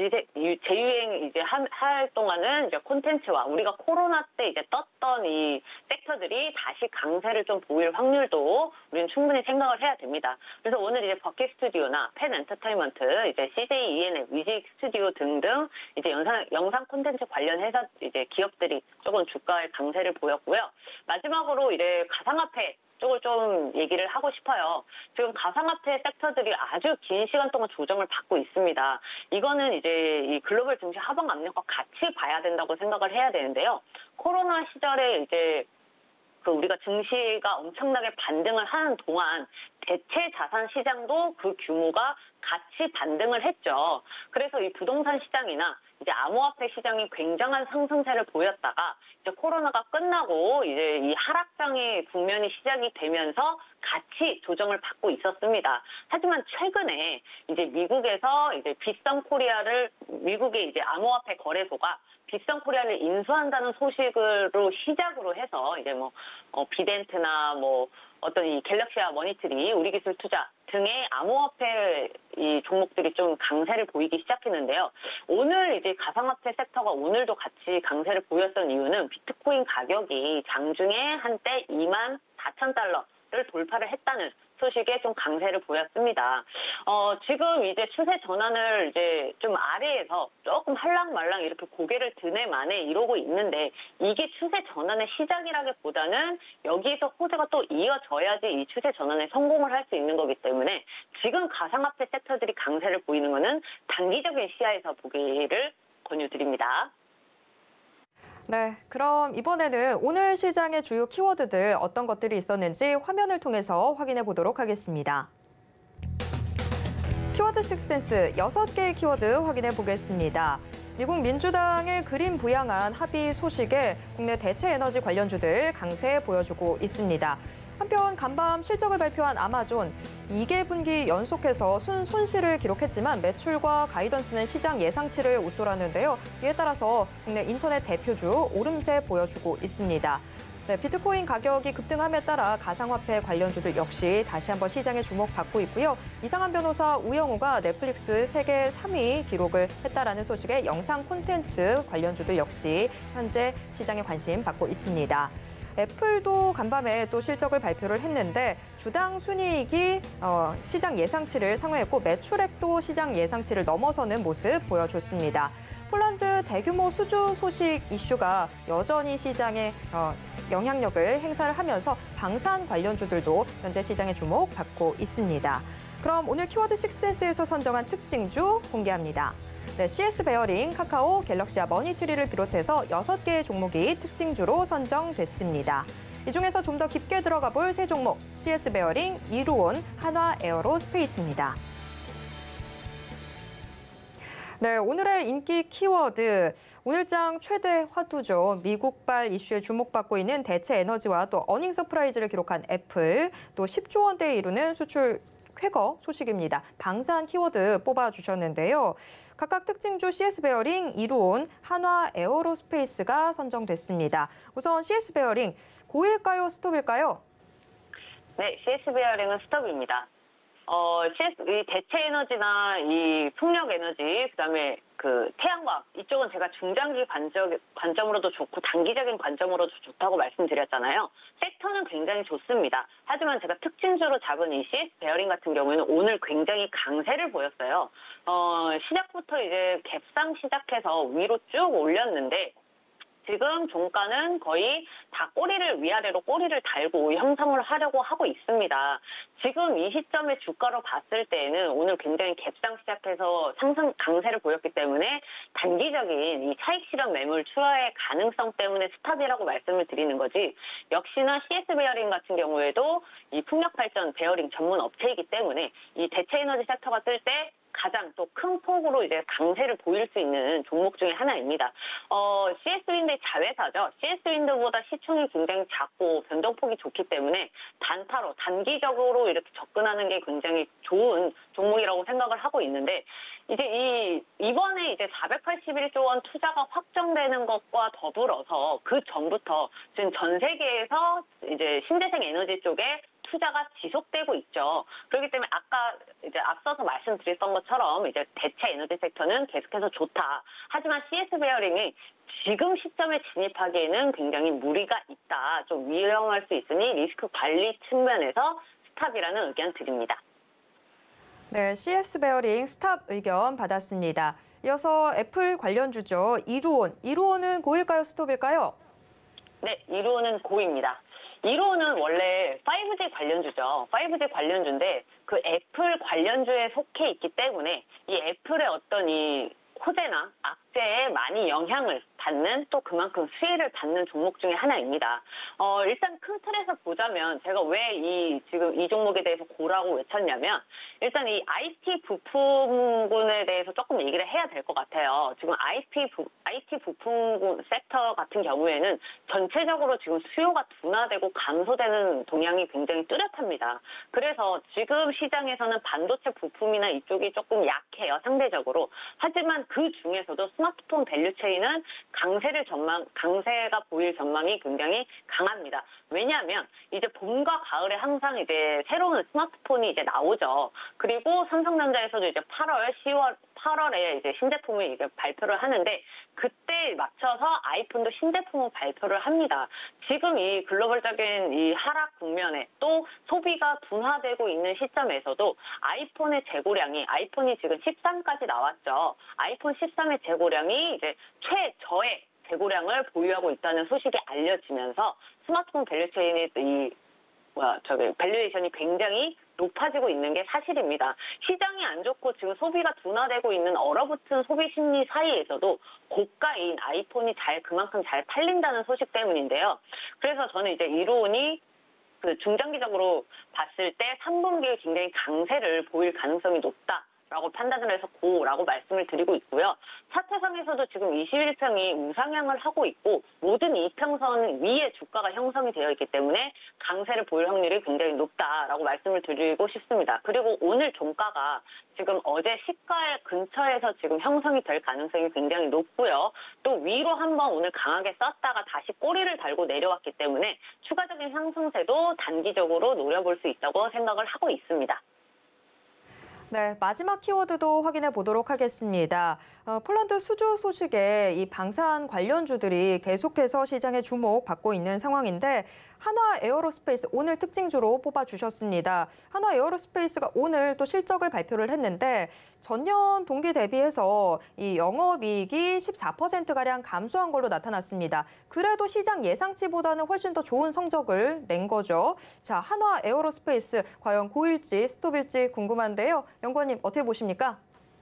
재유행 이제 할, 할 동안은 이제 콘텐츠와 우리가 코로나 때 이제 떴던 이 섹터들이 다시 강세를 좀 보일 확률도 우리는 충분히 생각을 해야 됩니다. 그래서 오늘 이제 버킷 스튜디오나 펜 엔터테인먼트, 이제 씨제이 이엔엘, 위직 스튜디오 등등 이제 영상 영상 콘텐츠 관련 회사 이제 기업들이 조금 주가의 강세를 보였고요. 마지막으로 이제 가상화폐 쪽을 좀 얘기를 하고 싶어요. 지금 가상화폐 섹터들이 아주 긴 시간 동안 조정을 받고 있습니다. 이거는 이제 이 글로벌 증시 하방 압력과 같이 봐야 된다고 생각을 해야 되는데요. 코로나 시절에 이제 그 우리가 증시가 엄청나게 반등을 하는 동안 대체 자산 시장도 그 규모가 같이 반등을 했죠. 그래서 이 부동산 시장이나 이제 암호화폐 시장이 굉장한 상승세를 보였다가 이제 코로나가 끝나고 이제 이 하락장의 국면이 시작이 되면서 같이 조정을 받고 있었습니다. 하지만 최근에 이제 미국에서 이제 빗썸 코리아를 미국의 이제 암호화폐 거래소가 빗썸 코리아를 인수한다는 소식으로 시작으로 해서 이제 뭐 어, 비덴트나 뭐 어떤 이 갤럭시와 머니트리, 우리기술투자 등의 암호화폐 이 종목들이 좀 강세를 보이기 시작했는데요. 오늘 이제 가상화폐 섹터가 오늘도 같이 강세를 보였던 이유는 비트코인 가격이 장중에 한때 이만 사천 달러를 돌파를 했다는 소식에 좀 강세를 보였습니다. 어, 지금 이제 추세 전환을 이제 좀 아래에서 조금 할랑말랑 이렇게 고개를 드네 마네 이러고 있는데, 이게 추세 전환의 시작이라기보다는 여기에서 호재가 또 이어져야지 이 추세 전환에 성공을 할 수 있는 거기 때문에 지금 가상화폐 섹터들이 강세를 보이는 것은 단기적인 시야에서 보기를 권유드립니다. 네, 그럼 이번에는 오늘 시장의 주요 키워드들 어떤 것들이 있었는지 화면을 통해서 확인해 보도록 하겠습니다. 키워드 식센스 여섯 개의 키워드 확인해 보겠습니다. 미국 민주당의 그린 부양안 합의 소식에 국내 대체 에너지 관련주들 강세 보여주고 있습니다. 한편 간밤 실적을 발표한 아마존, 이 개 분기 연속해서 순 손실을 기록했지만 매출과 가이던스는 시장 예상치를 웃돌았는데요. 이에 따라서 국내 인터넷 대표주 오름세 보여주고 있습니다. 네, 비트코인 가격이 급등함에 따라 가상화폐 관련주들 역시 다시 한번 시장에 주목받고 있고요. 이상한 변호사 우영우가 넷플릭스 세계 삼 위 기록을 했다라는 소식에 영상 콘텐츠 관련주들 역시 현재 시장에 관심 받고 있습니다. 애플도 간밤에 또 실적을 발표를 했는데 주당 순이익이 어, 시장 예상치를 상회했고 매출액도 시장 예상치를 넘어서는 모습 보여줬습니다. 폴란드 대규모 수주 소식 이슈가 여전히 시장에 어, 영향력을 행사를 하면서 방산 관련주들도 현재 시장에 주목받고 있습니다. 그럼 오늘 키워드 식센스에서 선정한 특징주 공개합니다. 네, 씨에스 베어링, 카카오, 갤럭시와 머니트리를 비롯해서 여섯 개의 종목이 특징주로 선정됐습니다. 이 중에서 좀 더 깊게 들어가 볼 세 종목, 씨에스 베어링, 이루온, 한화 에어로스페이스입니다. 네, 오늘의 인기 키워드, 오늘장 최대 화두죠. 미국발 이슈에 주목받고 있는 대체 에너지와 또 어닝 서프라이즈를 기록한 애플, 또 십조 원대에 이르는 수출 쾌거 소식입니다. 방산 키워드 뽑아주셨는데요. 각각 특징주 씨에스 베어링, 이루온, 한화 에어로스페이스가 선정됐습니다. 우선 씨에스 베어링, 고일까요, 스톱일까요? 네, 씨에스 베어링은 스톱입니다. 어, 씨에스, 이 대체 에너지나 이 풍력 에너지, 그 다음에 그 태양광, 이쪽은 제가 중장기 관점, 관점으로도 좋고 단기적인 관점으로도 좋다고 말씀드렸잖아요. 섹터는 굉장히 좋습니다. 하지만 제가 특징주로 잡은 이 씨에스 베어링 같은 경우에는 오늘 굉장히 강세를 보였어요. 어, 시작부터 이제 갭상 시작해서 위로 쭉 올렸는데, 지금 종가는 거의 다 꼬리를 위아래로 꼬리를 달고 형성을 하려고 하고 있습니다. 지금 이 시점의 주가로 봤을 때에는 오늘 굉장히 갭상 시작해서 상승 강세를 보였기 때문에 단기적인 이 차익 실현 매물 출하의 가능성 때문에 스탑이라고 말씀을 드리는 거지, 역시나 씨에스 베어링 같은 경우에도 이 풍력 발전 베어링 전문 업체이기 때문에 이 대체 에너지 섹터가 뜰 때 가장 또 큰 폭으로 이제 강세를 보일 수 있는 종목 중에 하나입니다. 어, 씨에스 윈드의 자회사죠. 씨에스 윈드보다 시총이 굉장히 작고 변동폭이 좋기 때문에 단타로 단기적으로 이렇게 접근하는 게 굉장히 좋은 종목이라고 생각을 하고 있는데, 이제 이 이번에 이제 사백팔십일조 원 투자가 확정되는 것과 더불어서 그 전부터 지금 전 세계에서 이제 신재생 에너지 쪽에 투자가 지속되고 있죠. 그렇기 때문에 아까 이제 앞서서 말씀드렸던 것처럼 이제 대체 에너지 섹터는 계속해서 좋다. 하지만 씨에스 베어링이 지금 시점에 진입하기에는 굉장히 무리가 있다. 좀 위험할 수 있으니 리스크 관리 측면에서 스탑이라는 의견 드립니다. 네, 씨에스 베어링 스탑 의견 받았습니다. 이어서 애플 관련주죠. 이루온. 이루온은 고일까요, 스톱일까요? 네, 이루온은 고입니다. 이루온은 원래 파이브지 관련주죠. 파이브지 관련주인데 그 애플 관련주에 속해 있기 때문에 이 애플의 어떤 이 호재나 악재에 많이 영향을 받는, 또 그만큼 수혜를 받는 종목 중에 하나입니다. 어, 일단 큰 틀에서 보자면 제가 왜 이 지금 이 종목에 대해서 고라고 외쳤냐면, 일단 이 아이티 부품군에 대해서 조금 얘기를 해야 될 것 같아요. 지금 아이티 부, 아이티 부품군 섹터 같은 경우에는 전체적으로 지금 수요가 둔화되고 감소되는 동향이 굉장히 뚜렷합니다. 그래서 지금 시장에서는 반도체 부품이나 이쪽이 조금 약해요, 상대적으로. 하지만 그 중에서도 스마트폰 밸류체인은 강세를 전망, 강세가 보일 전망이 굉장히 강합니다. 왜냐하면 이제 봄과 가을에 항상 이제 새로운 스마트폰이 이제 나오죠. 그리고 삼성전자에서도 이제 팔월, 시월, 팔월에 이제 신제품을 이제 발표를 하는데, 그때 맞춰서 아이폰도 신제품을 발표를 합니다. 지금 이 글로벌적인 이 하락 국면에 또 소비가 둔화되고 있는 시점에서도 아이폰의 재고량이, 아이폰이 지금 십삼까지 나왔죠. 아이폰 십삼의 재고량이 이제 최저의 재고량을 보유하고 있다는 소식이 알려지면서 스마트폰 밸류체인의 이 뭐야 저기 밸류에이션이 굉장히 높아지고 있는 게 사실입니다. 시장이 안 좋고 지금 소비가 둔화되고 있는 얼어붙은 소비 심리 사이에서도 고가인 아이폰이 잘 그만큼 잘 팔린다는 소식 때문인데요. 그래서 저는 이제 이루온이 그 중장기적으로 봤을 때 삼 분기에 굉장히 강세를 보일 가능성이 높다. 있다라고 판단을 해서 고라고 말씀을 드리고 있고요. 차트상에서도 지금 이십일 평이 우상향을 하고 있고 모든 이평선 위에 주가가 형성이 되어 있기 때문에 강세를 보일 확률이 굉장히 높다라고 말씀을 드리고 싶습니다. 그리고 오늘 종가가 지금 어제 시가의 근처에서 지금 형성이 될 가능성이 굉장히 높고요. 또 위로 한번 오늘 강하게 썼다가 다시 꼬리를 달고 내려왔기 때문에 추가적인 상승세도 단기적으로 노려볼 수 있다고 생각을 하고 있습니다. 네, 마지막 키워드도 확인해 보도록 하겠습니다. 어, 폴란드 수주 소식에 이 방산 관련주들이 계속해서 시장에 주목받고 있는 상황인데 한화 에어로스페이스 오늘 특징주로 뽑아주셨습니다. 한화 에어로스페이스가 오늘 또 실적을 발표를 했는데 전년 동기 대비해서 이 영업이익이 십사 퍼센트가량 감소한 걸로 나타났습니다. 그래도 시장 예상치보다는 훨씬 더 좋은 성적을 낸 거죠. 자, 한화 에어로스페이스 과연 고일지 스톱일지 궁금한데요. 연구원님 어떻게 보십니까?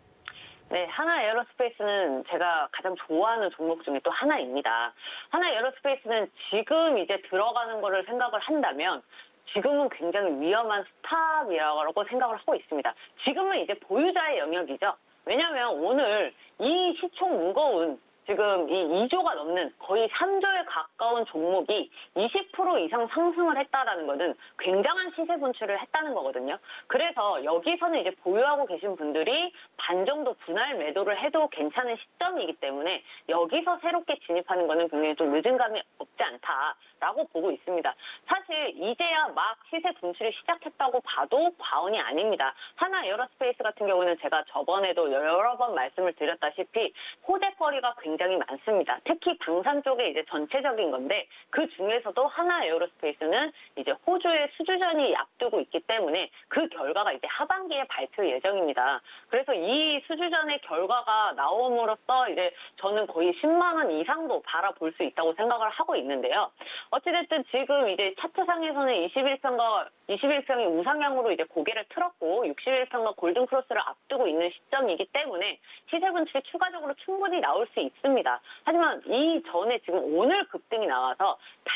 네, 한화 에어로스페이스는 제가 가장 좋아하는 종목 중에 또 하나입니다. 한화 에어로스페이스는 지금 이제 들어가는 거를 생각을 한다면 지금은 굉장히 위험한 스탑이라고 생각을 하고 있습니다. 지금은 이제 보유자의 영역이죠. 왜냐하면 오늘 이 시총 무거운 지금 이 이조가 넘는 거의 삼조에 가까운 종목이 이십 퍼센트 이상 상승을 했다라는 것은 굉장한 시세 분출을 했다는 거거든요. 그래서 여기서는 이제 보유하고 계신 분들이 반 정도 분할 매도를 해도 괜찮은 시점이기 때문에 여기서 새롭게 진입하는 것은 굉장히 좀 늦은 감이 없지 않다라고 보고 있습니다. 사실 이제야 막 시세 분출이 시작했다고 봐도 과언이 아닙니다. 한화 에어로스페이스 같은 경우는 제가 저번에도 여러 번 말씀을 드렸다시피 호재거리가 굉장히 굉장히 많습니다. 특히 방산 쪽에 이제 전체적인 건데 그 중에서도 한화 에어로스페이스는 이제 호주의 수주전이 앞두고 있기 때문에 그 결과가 이제 하반기에 발표 예정입니다. 그래서 이 수주전의 결과가 나옴으로써 이제 저는 거의 십만 원 이상도 바라볼 수 있다고 생각을 하고 있는데요. 어찌됐든 지금 이제 차트상에서는 이십일 평과 이십일 평이 우상향으로 이제 고개를 틀었고 육십일 평과 골든 크로스를 앞두고 있는 시점이기 때문에 시세 분출이 추가적으로 충분히 나올 수 있습니다. 있습니다. 하지만 이 전에 지금 오늘 급등이 나와서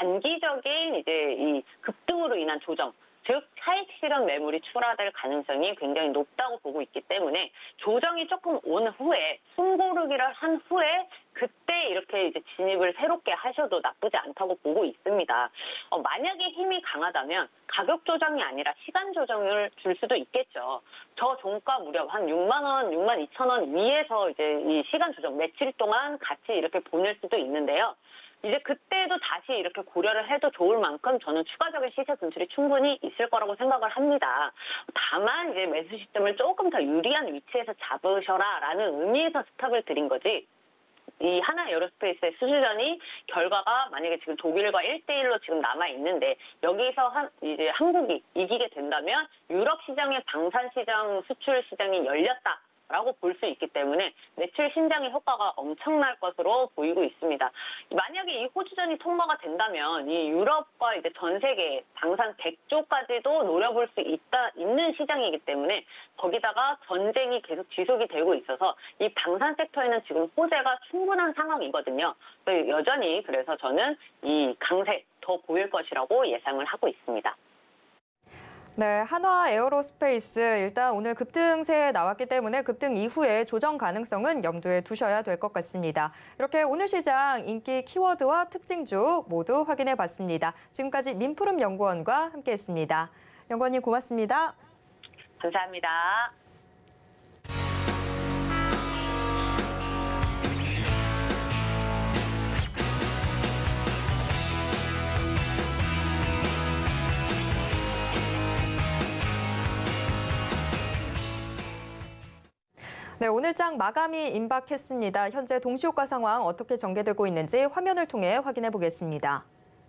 단기적인 이제 이 급등으로 인한 조정, 즉 차익 실현 매물이 출하될 가능성이 굉장히 높다고 보고 있기 때문에 조정이 조금 온 후에 숨고르기를 한 후에 그때 이렇게 이제 진입을 새롭게 하셔도 나쁘지 않다고 보고 있습니다. 어, 만약에 힘이 강하다면 가격 조정이 아니라 시간 조정을 줄 수도 있겠죠. 저 종가 무렵 한 육만 원, 육만 이천 원 위에서 이제 이 시간 조정 며칠 동안 같이 이렇게 보낼 수도 있는데요. 이제 그때도 다시 이렇게 고려를 해도 좋을 만큼 저는 추가적인 시세 분출이 충분히 있을 거라고 생각을 합니다. 다만 이제 매수 시점을 조금 더 유리한 위치에서 잡으셔라라는 의미에서 스탑을 드린 거지. 이 한화 에어로스페이스의 수주전이 결과가 만약에 지금 독일과 일 대 일로 지금 남아 있는데 여기서 한 이제 한국이 이기게 된다면 유럽 시장의 방산 시장, 수출 시장이 열렸다. 라고 볼 수 있기 때문에 매출 신장의 효과가 엄청날 것으로 보이고 있습니다. 만약에 이 호주전이 통과가 된다면 이 유럽과 이제 전 세계 방산 백조까지도 노려볼 수 있다 있는 시장이기 때문에 거기다가 전쟁이 계속 지속이 되고 있어서 이 방산 섹터에는 지금 호재가 충분한 상황이거든요. 여전히 그래서 저는 이 강세 더 보일 것이라고 예상을 하고 있습니다. 네, 한화 에어로스페이스 일단 오늘 급등세 나왔기 때문에 급등 이후에 조정 가능성은 염두에 두셔야 될 것 같습니다. 이렇게 오늘 시장 인기 키워드와 특징주 모두 확인해 봤습니다. 지금까지 민푸름 연구원과 함께했습니다. 연구원님 고맙습니다. 감사합니다. 네, 오늘장 마감이 임박했습니다. 현재 동시효과 상황 어떻게 전개되고 있는지 화면을 통해 확인해 보겠습니다.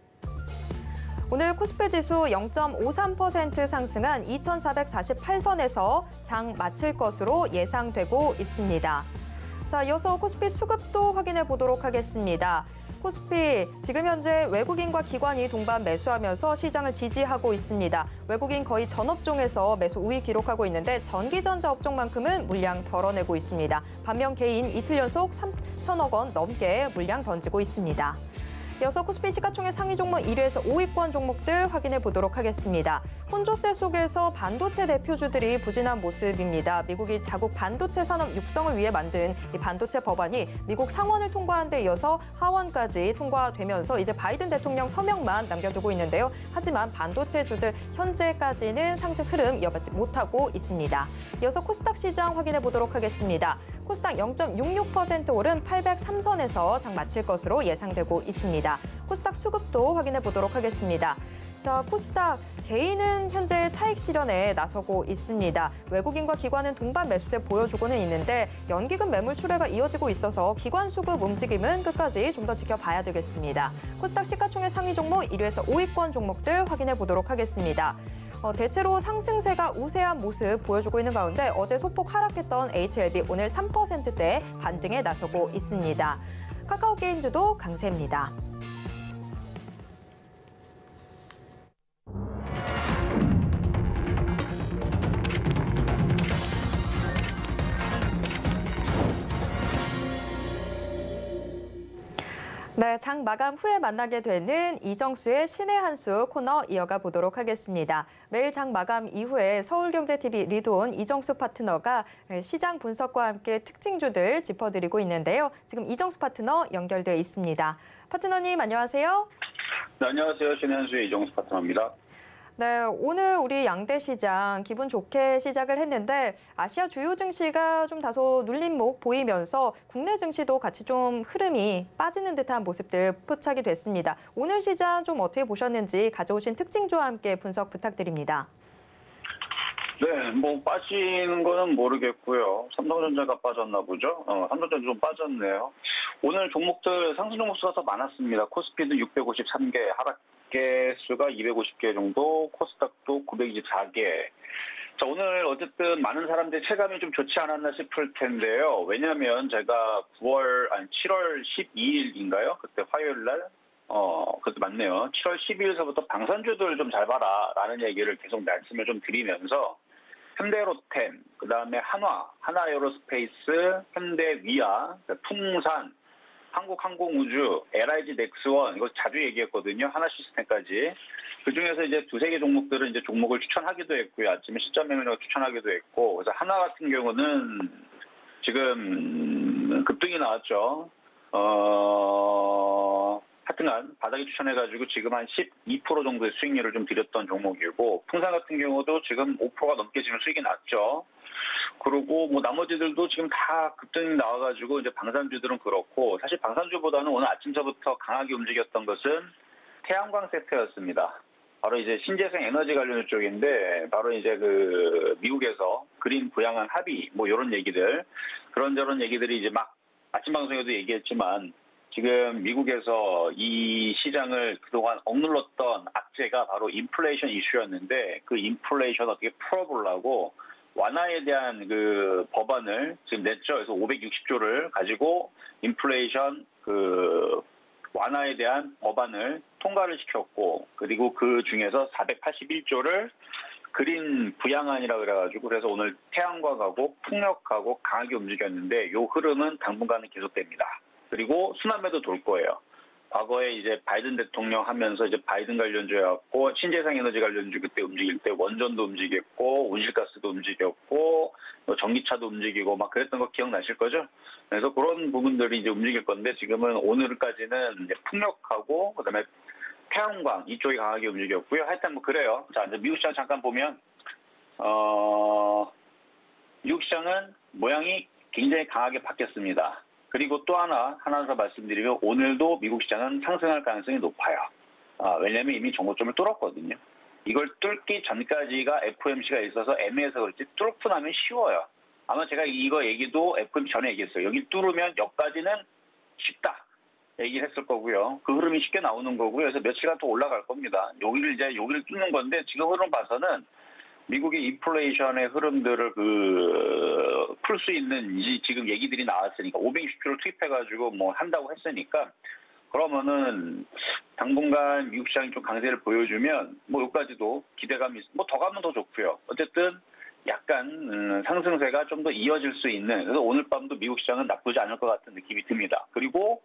오늘 코스피 지수 영 점 오삼 퍼센트 상승한 이천사백사십팔 선에서 장 마칠 것으로 예상되고 있습니다. 자, 이어서 코스피 수급도 확인해 보도록 하겠습니다. 코스피 지금 현재 외국인과 기관이 동반 매수하면서 시장을 지지하고 있습니다. 외국인 거의 전 업종에서 매수 우위 기록하고 있는데 전기전자 업종만큼은 물량 덜어내고 있습니다. 반면 개인 이틀 연속 삼천억 원 넘게 물량 던지고 있습니다. 이어서 코스피 시가총액 상위 종목 일 위에서 오 위권 종목들 확인해 보도록 하겠습니다. 혼조세 속에서 반도체 대표주들이 부진한 모습입니다. 미국이 자국 반도체 산업 육성을 위해 만든 이 반도체 법안이 미국 상원을 통과한 데 이어서 하원까지 통과되면서 이제 바이든 대통령 서명만 남겨두고 있는데요. 하지만 반도체주들 현재까지는 상승 흐름 이어받지 못하고 있습니다. 이어서 코스닥 시장 확인해 보도록 하겠습니다. 코스닥 영 점 육육 퍼센트 오른 팔백삼 선에서 장 마칠 것으로 예상되고 있습니다. 코스닥 수급도 확인해 보도록 하겠습니다. 자, 코스닥 개인은 현재 차익 실현에 나서고 있습니다. 외국인과 기관은 동반 매수세 보여주고는 있는데 연기금 매물 출회가 이어지고 있어서 기관 수급 움직임은 끝까지 좀 더 지켜봐야 되겠습니다. 코스닥 시가총액 상위 종목 일 위에서 오 위권 종목들 확인해 보도록 하겠습니다. 어, 대체로 상승세가 우세한 모습 보여주고 있는 가운데 어제 소폭 하락했던 에이치엘비 오늘 삼 퍼센트대 반등에 나서고 있습니다. 카카오게임즈도 강세입니다. 네, 장 마감 후에 만나게 되는 이정수의 신의 한 수 코너 이어가 보도록 하겠습니다. 매일 장 마감 이후에 서울경제티비 리드온 이정수 파트너가 시장 분석과 함께 특징주들 짚어드리고 있는데요. 지금 이정수 파트너 연결되어 있습니다. 파트너님 안녕하세요. 네, 안녕하세요. 신의 한 수의 이정수 파트너입니다. 네, 오늘 우리 양대 시장 기분 좋게 시작을 했는데 아시아 주요 증시가 좀 다소 눌림목 보이면서 국내 증시도 같이 좀 흐름이 빠지는 듯한 모습들 포착이 됐습니다. 오늘 시장 좀 어떻게 보셨는지 가져오신 특징주와 함께 분석 부탁드립니다. 네, 뭐 빠지는 거는 모르겠고요. 삼성전자가 빠졌나 보죠. 어, 삼성전자 좀 빠졌네요. 오늘 종목들 상승 종목 수가 더 많았습니다. 코스피도 육백오십삼 개, 하락 개 수가 이백오십 개 정도, 코스닥도 구백이십사 개. 자, 오늘 어쨌든 많은 사람들이 체감이 좀 좋지 않았나 싶을 텐데요. 왜냐하면 제가 구월, 아니 칠월 십이일인가요? 그때 화요일 날, 어, 그때 맞네요. 칠월 십이일서부터 방산주들 좀 잘 봐라 라는 얘기를 계속 말씀을 좀 드리면서 현대로템, 그 다음에 한화, 하나에어로스페이스, 현대위아, 풍산, 한국항공우주, 엘아이지 넥스원, 이거 자주 얘기했거든요. 하나시스템까지. 그 중에서 이제 두세 개 종목들은 이제 종목을 추천하기도 했고요. 아침에 시점 매매로 추천하기도 했고. 그래서 하나 같은 경우는 지금 급등이 나왔죠. 어, 하여튼간 바닥에 추천해가지고 지금 한 십이 퍼센트 정도의 수익률을 좀 드렸던 종목이고, 풍산 같은 경우도 지금 오 퍼센트가 넘게 지금 수익이 났죠. 그리고 뭐 나머지들도 지금 다 급등이 나와가지고 이제 방산주들은 그렇고, 사실 방산주보다는 오늘 아침서부터 강하게 움직였던 것은 태양광 섹터였습니다. 바로 이제 신재생 에너지 관련 쪽인데, 바로 이제 그 미국에서 그린 부양한 합의 뭐 이런 얘기들, 그런저런 얘기들이 이제 막 아침 방송에도 얘기했지만, 지금 미국에서 이 시장을 그동안 억눌렀던 악재가 바로 인플레이션 이슈였는데, 그 인플레이션 어떻게 풀어보려고 완화에 대한 그 법안을 지금 냈죠. 그래서 오백육십 조를 가지고 인플레이션 그 완화에 대한 법안을 통과를 시켰고, 그리고 그 중에서 사백팔십일 조를 그린 부양안이라 그래가지고, 그래서 오늘 태양광하고 풍력하고 강하게 움직였는데, 요 흐름은 당분간은 계속됩니다. 그리고 순환매도 돌 거예요. 과거에 이제 바이든 대통령 하면서 이제 바이든 관련주였고, 신재생 에너지 관련주 그때 움직일 때 원전도 움직였고, 온실가스도 움직였고, 전기차도 움직이고 막 그랬던 거 기억나실 거죠? 그래서 그런 부분들이 이제 움직일 건데, 지금은 오늘까지는 이제 풍력하고 그다음에 태양광 이쪽이 강하게 움직였고요. 하여튼 뭐 그래요. 자, 이제 미국 시장 잠깐 보면, 어, 미국 시장은 모양이 굉장히 강하게 바뀌었습니다. 그리고 또 하나, 하나 더 말씀드리면, 오늘도 미국 시장은 상승할 가능성이 높아요. 아, 왜냐하면 이미 정고점을 뚫었거든요. 이걸 뚫기 전까지가 에프오엠씨가 있어서 애매해서 그렇지, 뚫고 나면 쉬워요. 아마 제가 이거 얘기도 에프오엠씨 전에 얘기했어요. 여기 뚫으면 여기까지는 쉽다 얘기를 했을 거고요. 그 흐름이 쉽게 나오는 거고요. 그래서 며칠간 또 올라갈 겁니다. 여기를 이제 여기를 뚫는 건데, 지금 흐름 봐서는 미국의 인플레이션의 흐름들을 그 풀 수 있는 이 지금 얘기들이 나왔으니까, 오백육십 조를 투입해가지고 뭐 한다고 했으니까, 그러면은 당분간 미국 시장이 좀 강세를 보여주면 뭐 여기까지도 기대감이 뭐 더 가면 더 좋고요. 어쨌든 약간 음, 상승세가 좀 더 이어질 수 있는, 그래서 오늘 밤도 미국 시장은 나쁘지 않을 것 같은 느낌이 듭니다. 그리고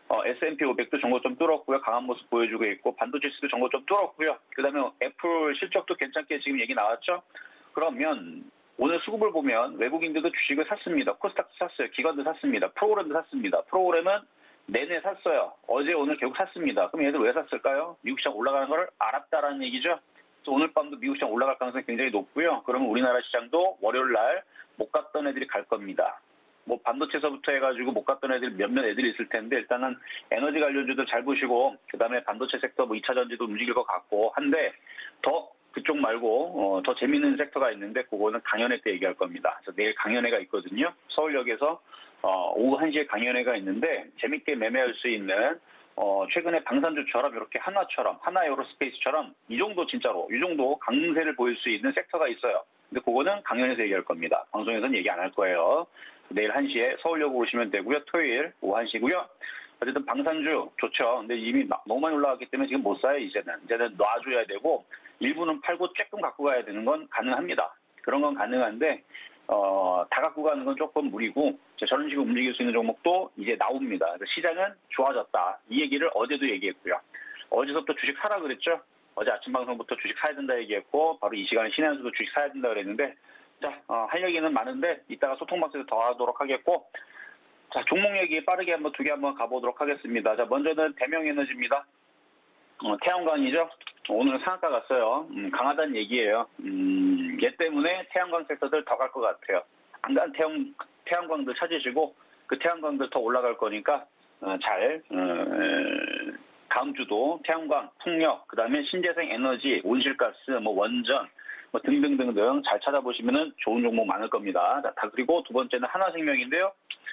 어, 에스 앤 피 오백도 정고점 뚫었고요. 강한 모습 보여주고 있고 반도체 지수도 정고점 뚫었고요. 그다음에 애플 실적도 괜찮게 지금 얘기 나왔죠. 그러면 오늘 수급을 보면 외국인들도 주식을 샀습니다. 코스닥도 샀어요. 기관도 샀습니다. 프로그램도 샀습니다. 프로그램은 내내 샀어요. 어제 오늘 결국 샀습니다. 그럼 얘들 왜 샀을까요? 미국 시장 올라가는 걸 알았다라는 얘기죠. 그래서 오늘 밤도 미국 시장 올라갈 가능성이 굉장히 높고요. 그러면 우리나라 시장도 월요일 날 못 갔던 애들이 갈 겁니다. 뭐 반도체서부터 해가지고 못 갔던 애들 몇몇 애들이 있을 텐데 일단은 에너지 관련주들 잘 보시고 그다음에 반도체 섹터 뭐 이 차 전지도 움직일 것 같고 한데 더 그쪽 말고 어, 더 재밌는 섹터가 있는데 그거는 강연회 때 얘기할 겁니다. 그래서 내일 강연회가 있거든요. 서울역에서 어, 오후 한 시에 강연회가 있는데 재밌게 매매할 수 있는 어, 최근에 방산주처럼 이렇게 한화처럼 한화에어로스페이스처럼 이 정도 진짜로 이 정도 강세를 보일 수 있는 섹터가 있어요. 근데 그거는 강연에서 얘기할 겁니다. 방송에서는 얘기 안 할 거예요. 내일 한 시에 서울역으로 오시면 되고요. 토요일 오후 한 시고요. 어쨌든 방산주 좋죠. 근데 이미 너무 많이 올라갔기 때문에 지금 못 사요. 이제는. 이제는 놔줘야 되고 일부는 팔고 조금 갖고 가야 되는 건 가능합니다. 그런 건 가능한데 어, 다 갖고 가는 건 조금 무리고 저런 식으로 움직일 수 있는 종목도 이제 나옵니다. 그래서 시장은 좋아졌다. 이 얘기를 어제도 얘기했고요. 어제서부터 주식 사라 그랬죠. 어제 아침 방송부터 주식 사야 된다 얘기했고 바로 이 시간에 신한수도 주식 사야 된다 그랬는데 자, 어, 할 얘기는 많은데 이따가 소통방송에서 더 하도록 하겠고 자, 종목 얘기 빠르게 한번 두 개 한번 가보도록 하겠습니다. 자, 먼저는 대명에너지입니다. 어, 태양광이죠. 오늘 상한가 갔어요. 음, 강하다는 얘기예요. 음, 얘 때문에 태양광 섹터들 더 갈 것 같아요. 안 간 태양, 태양광들 찾으시고 그 태양광들 더 올라갈 거니까 어, 잘 어, 다음 주도 태양광, 풍력, 그 다음에 신재생 에너지, 온실가스, 뭐 원전 뭐 등등등등 잘 찾아보시면은 좋은 종목 많을 겁니다. 자, 다 그리고 두 번째는 한화생명인데요.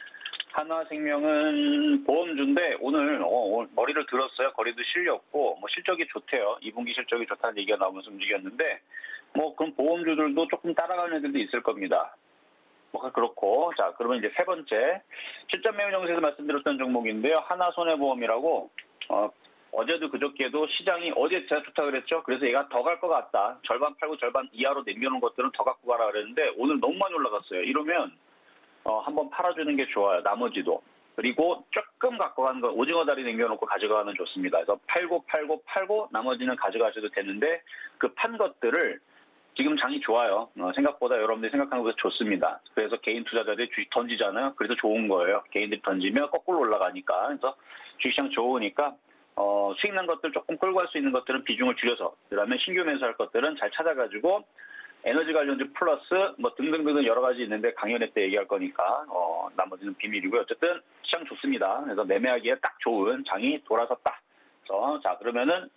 한화생명은 보험주인데 오늘 어, 머리를 들었어요. 거리도 실렸고 뭐 실적이 좋대요. 이 분기 실적이 좋다는 얘기가 나오면서 움직였는데 뭐 그럼 보험주들도 조금 따라가는 애들도 있을 겁니다. 뭐가 그렇고 자 그러면 이제 세 번째 실전 매매 정세에서 말씀드렸던 종목인데요. 하나손해보험이라고 어, 어제도 그저께도 시장이 어제 제가 좋다 그랬죠. 그래서 얘가 더 갈 것 같다. 절반 팔고 절반 이하로 남겨놓은 것들은 더 갖고 가라 그랬는데 오늘 너무 많이 올라갔어요. 이러면 어, 한번 팔아주는 게 좋아요. 나머지도. 그리고 조금 갖고 가는 거 오징어 다리 남겨놓고 가져가는 좋습니다. 그래서 팔고 팔고 팔고 나머지는 가져가셔도 되는데 그 판 것들을 지금 장이 좋아요. 어, 생각보다 여러분들이 생각하는 것보다 좋습니다. 그래서 개인 투자자들이 주식 던지잖아요. 그래서 좋은 거예요. 개인들이 던지면 거꾸로 올라가니까. 그래서 주식시장 좋으니까 어, 수익 난 것들 조금 끌고 갈 수 있는 것들은 비중을 줄여서 그다음에 신규 매수할 것들은 잘 찾아가지고 에너지 관련주 플러스 뭐 등등등등 여러 가지 있는데 강연회 때 얘기할 거니까 어, 나머지는 비밀이고요. 어쨌든 시장 좋습니다. 그래서 매매하기에 딱 좋은 장이 돌아섰다. 그래서 자 그러면은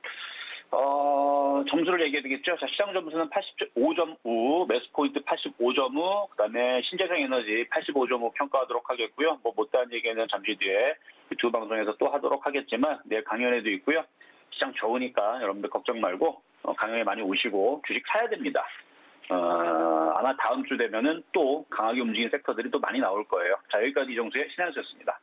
어, 점수를 얘기해야 되겠죠. 자, 시장 점수는 팔십오 점 오, 매수 포인트 팔십오 점 오, 그다음에 신재생 에너지 팔십오 점 오 평가하도록 하겠고요. 뭐 못다한 얘기는 잠시 뒤에 유튜브 방송에서 또 하도록 하겠지만 내일 강연회도 있고요. 시장 좋으니까 여러분들 걱정 말고 어, 강연회 많이 오시고 주식 사야 됩니다. 어, 아마 다음 주 되면은 또 강하게 움직이는 섹터들이 또 많이 나올 거예요. 자, 여기까지 이정수의 신한수였습니다.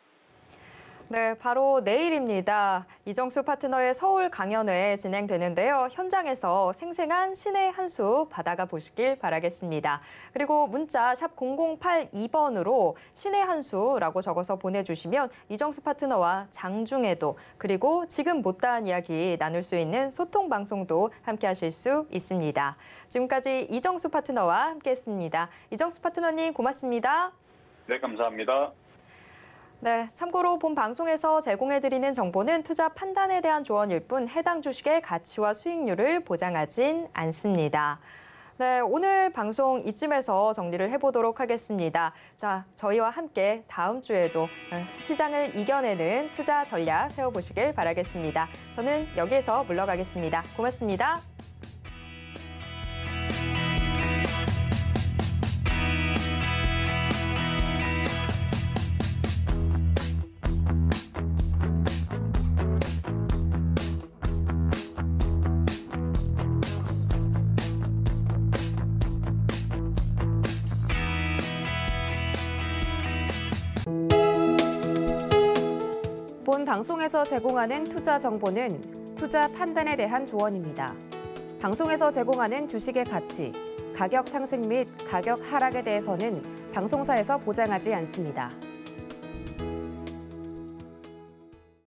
네, 바로 내일입니다. 이정수 파트너의 서울 강연회 진행되는데요. 현장에서 생생한 신의 한 수 받아가 보시길 바라겠습니다. 그리고 문자 샵 공공팔이 번으로 신의 한 수라고 적어서 보내주시면 이정수 파트너와 장중에도 그리고 지금 못다한 이야기 나눌 수 있는 소통 방송도 함께 하실 수 있습니다. 지금까지 이정수 파트너와 함께했습니다. 이정수 파트너님 고맙습니다. 네, 감사합니다. 네, 참고로 본 방송에서 제공해드리는 정보는 투자 판단에 대한 조언일 뿐 해당 주식의 가치와 수익률을 보장하진 않습니다. 네, 오늘 방송 이쯤에서 정리를 해보도록 하겠습니다. 자, 저희와 함께 다음 주에도 시장을 이겨내는 투자 전략 세워보시길 바라겠습니다. 저는 여기에서 물러가겠습니다. 고맙습니다. 본 방송에서 제공하는 투자 정보는 투자 판단에 대한 조언입니다. 방송에서 제공하는 주식의 가치, 가격 상승 및 가격 하락에 대해서는 방송사에서 보장하지 않습니다.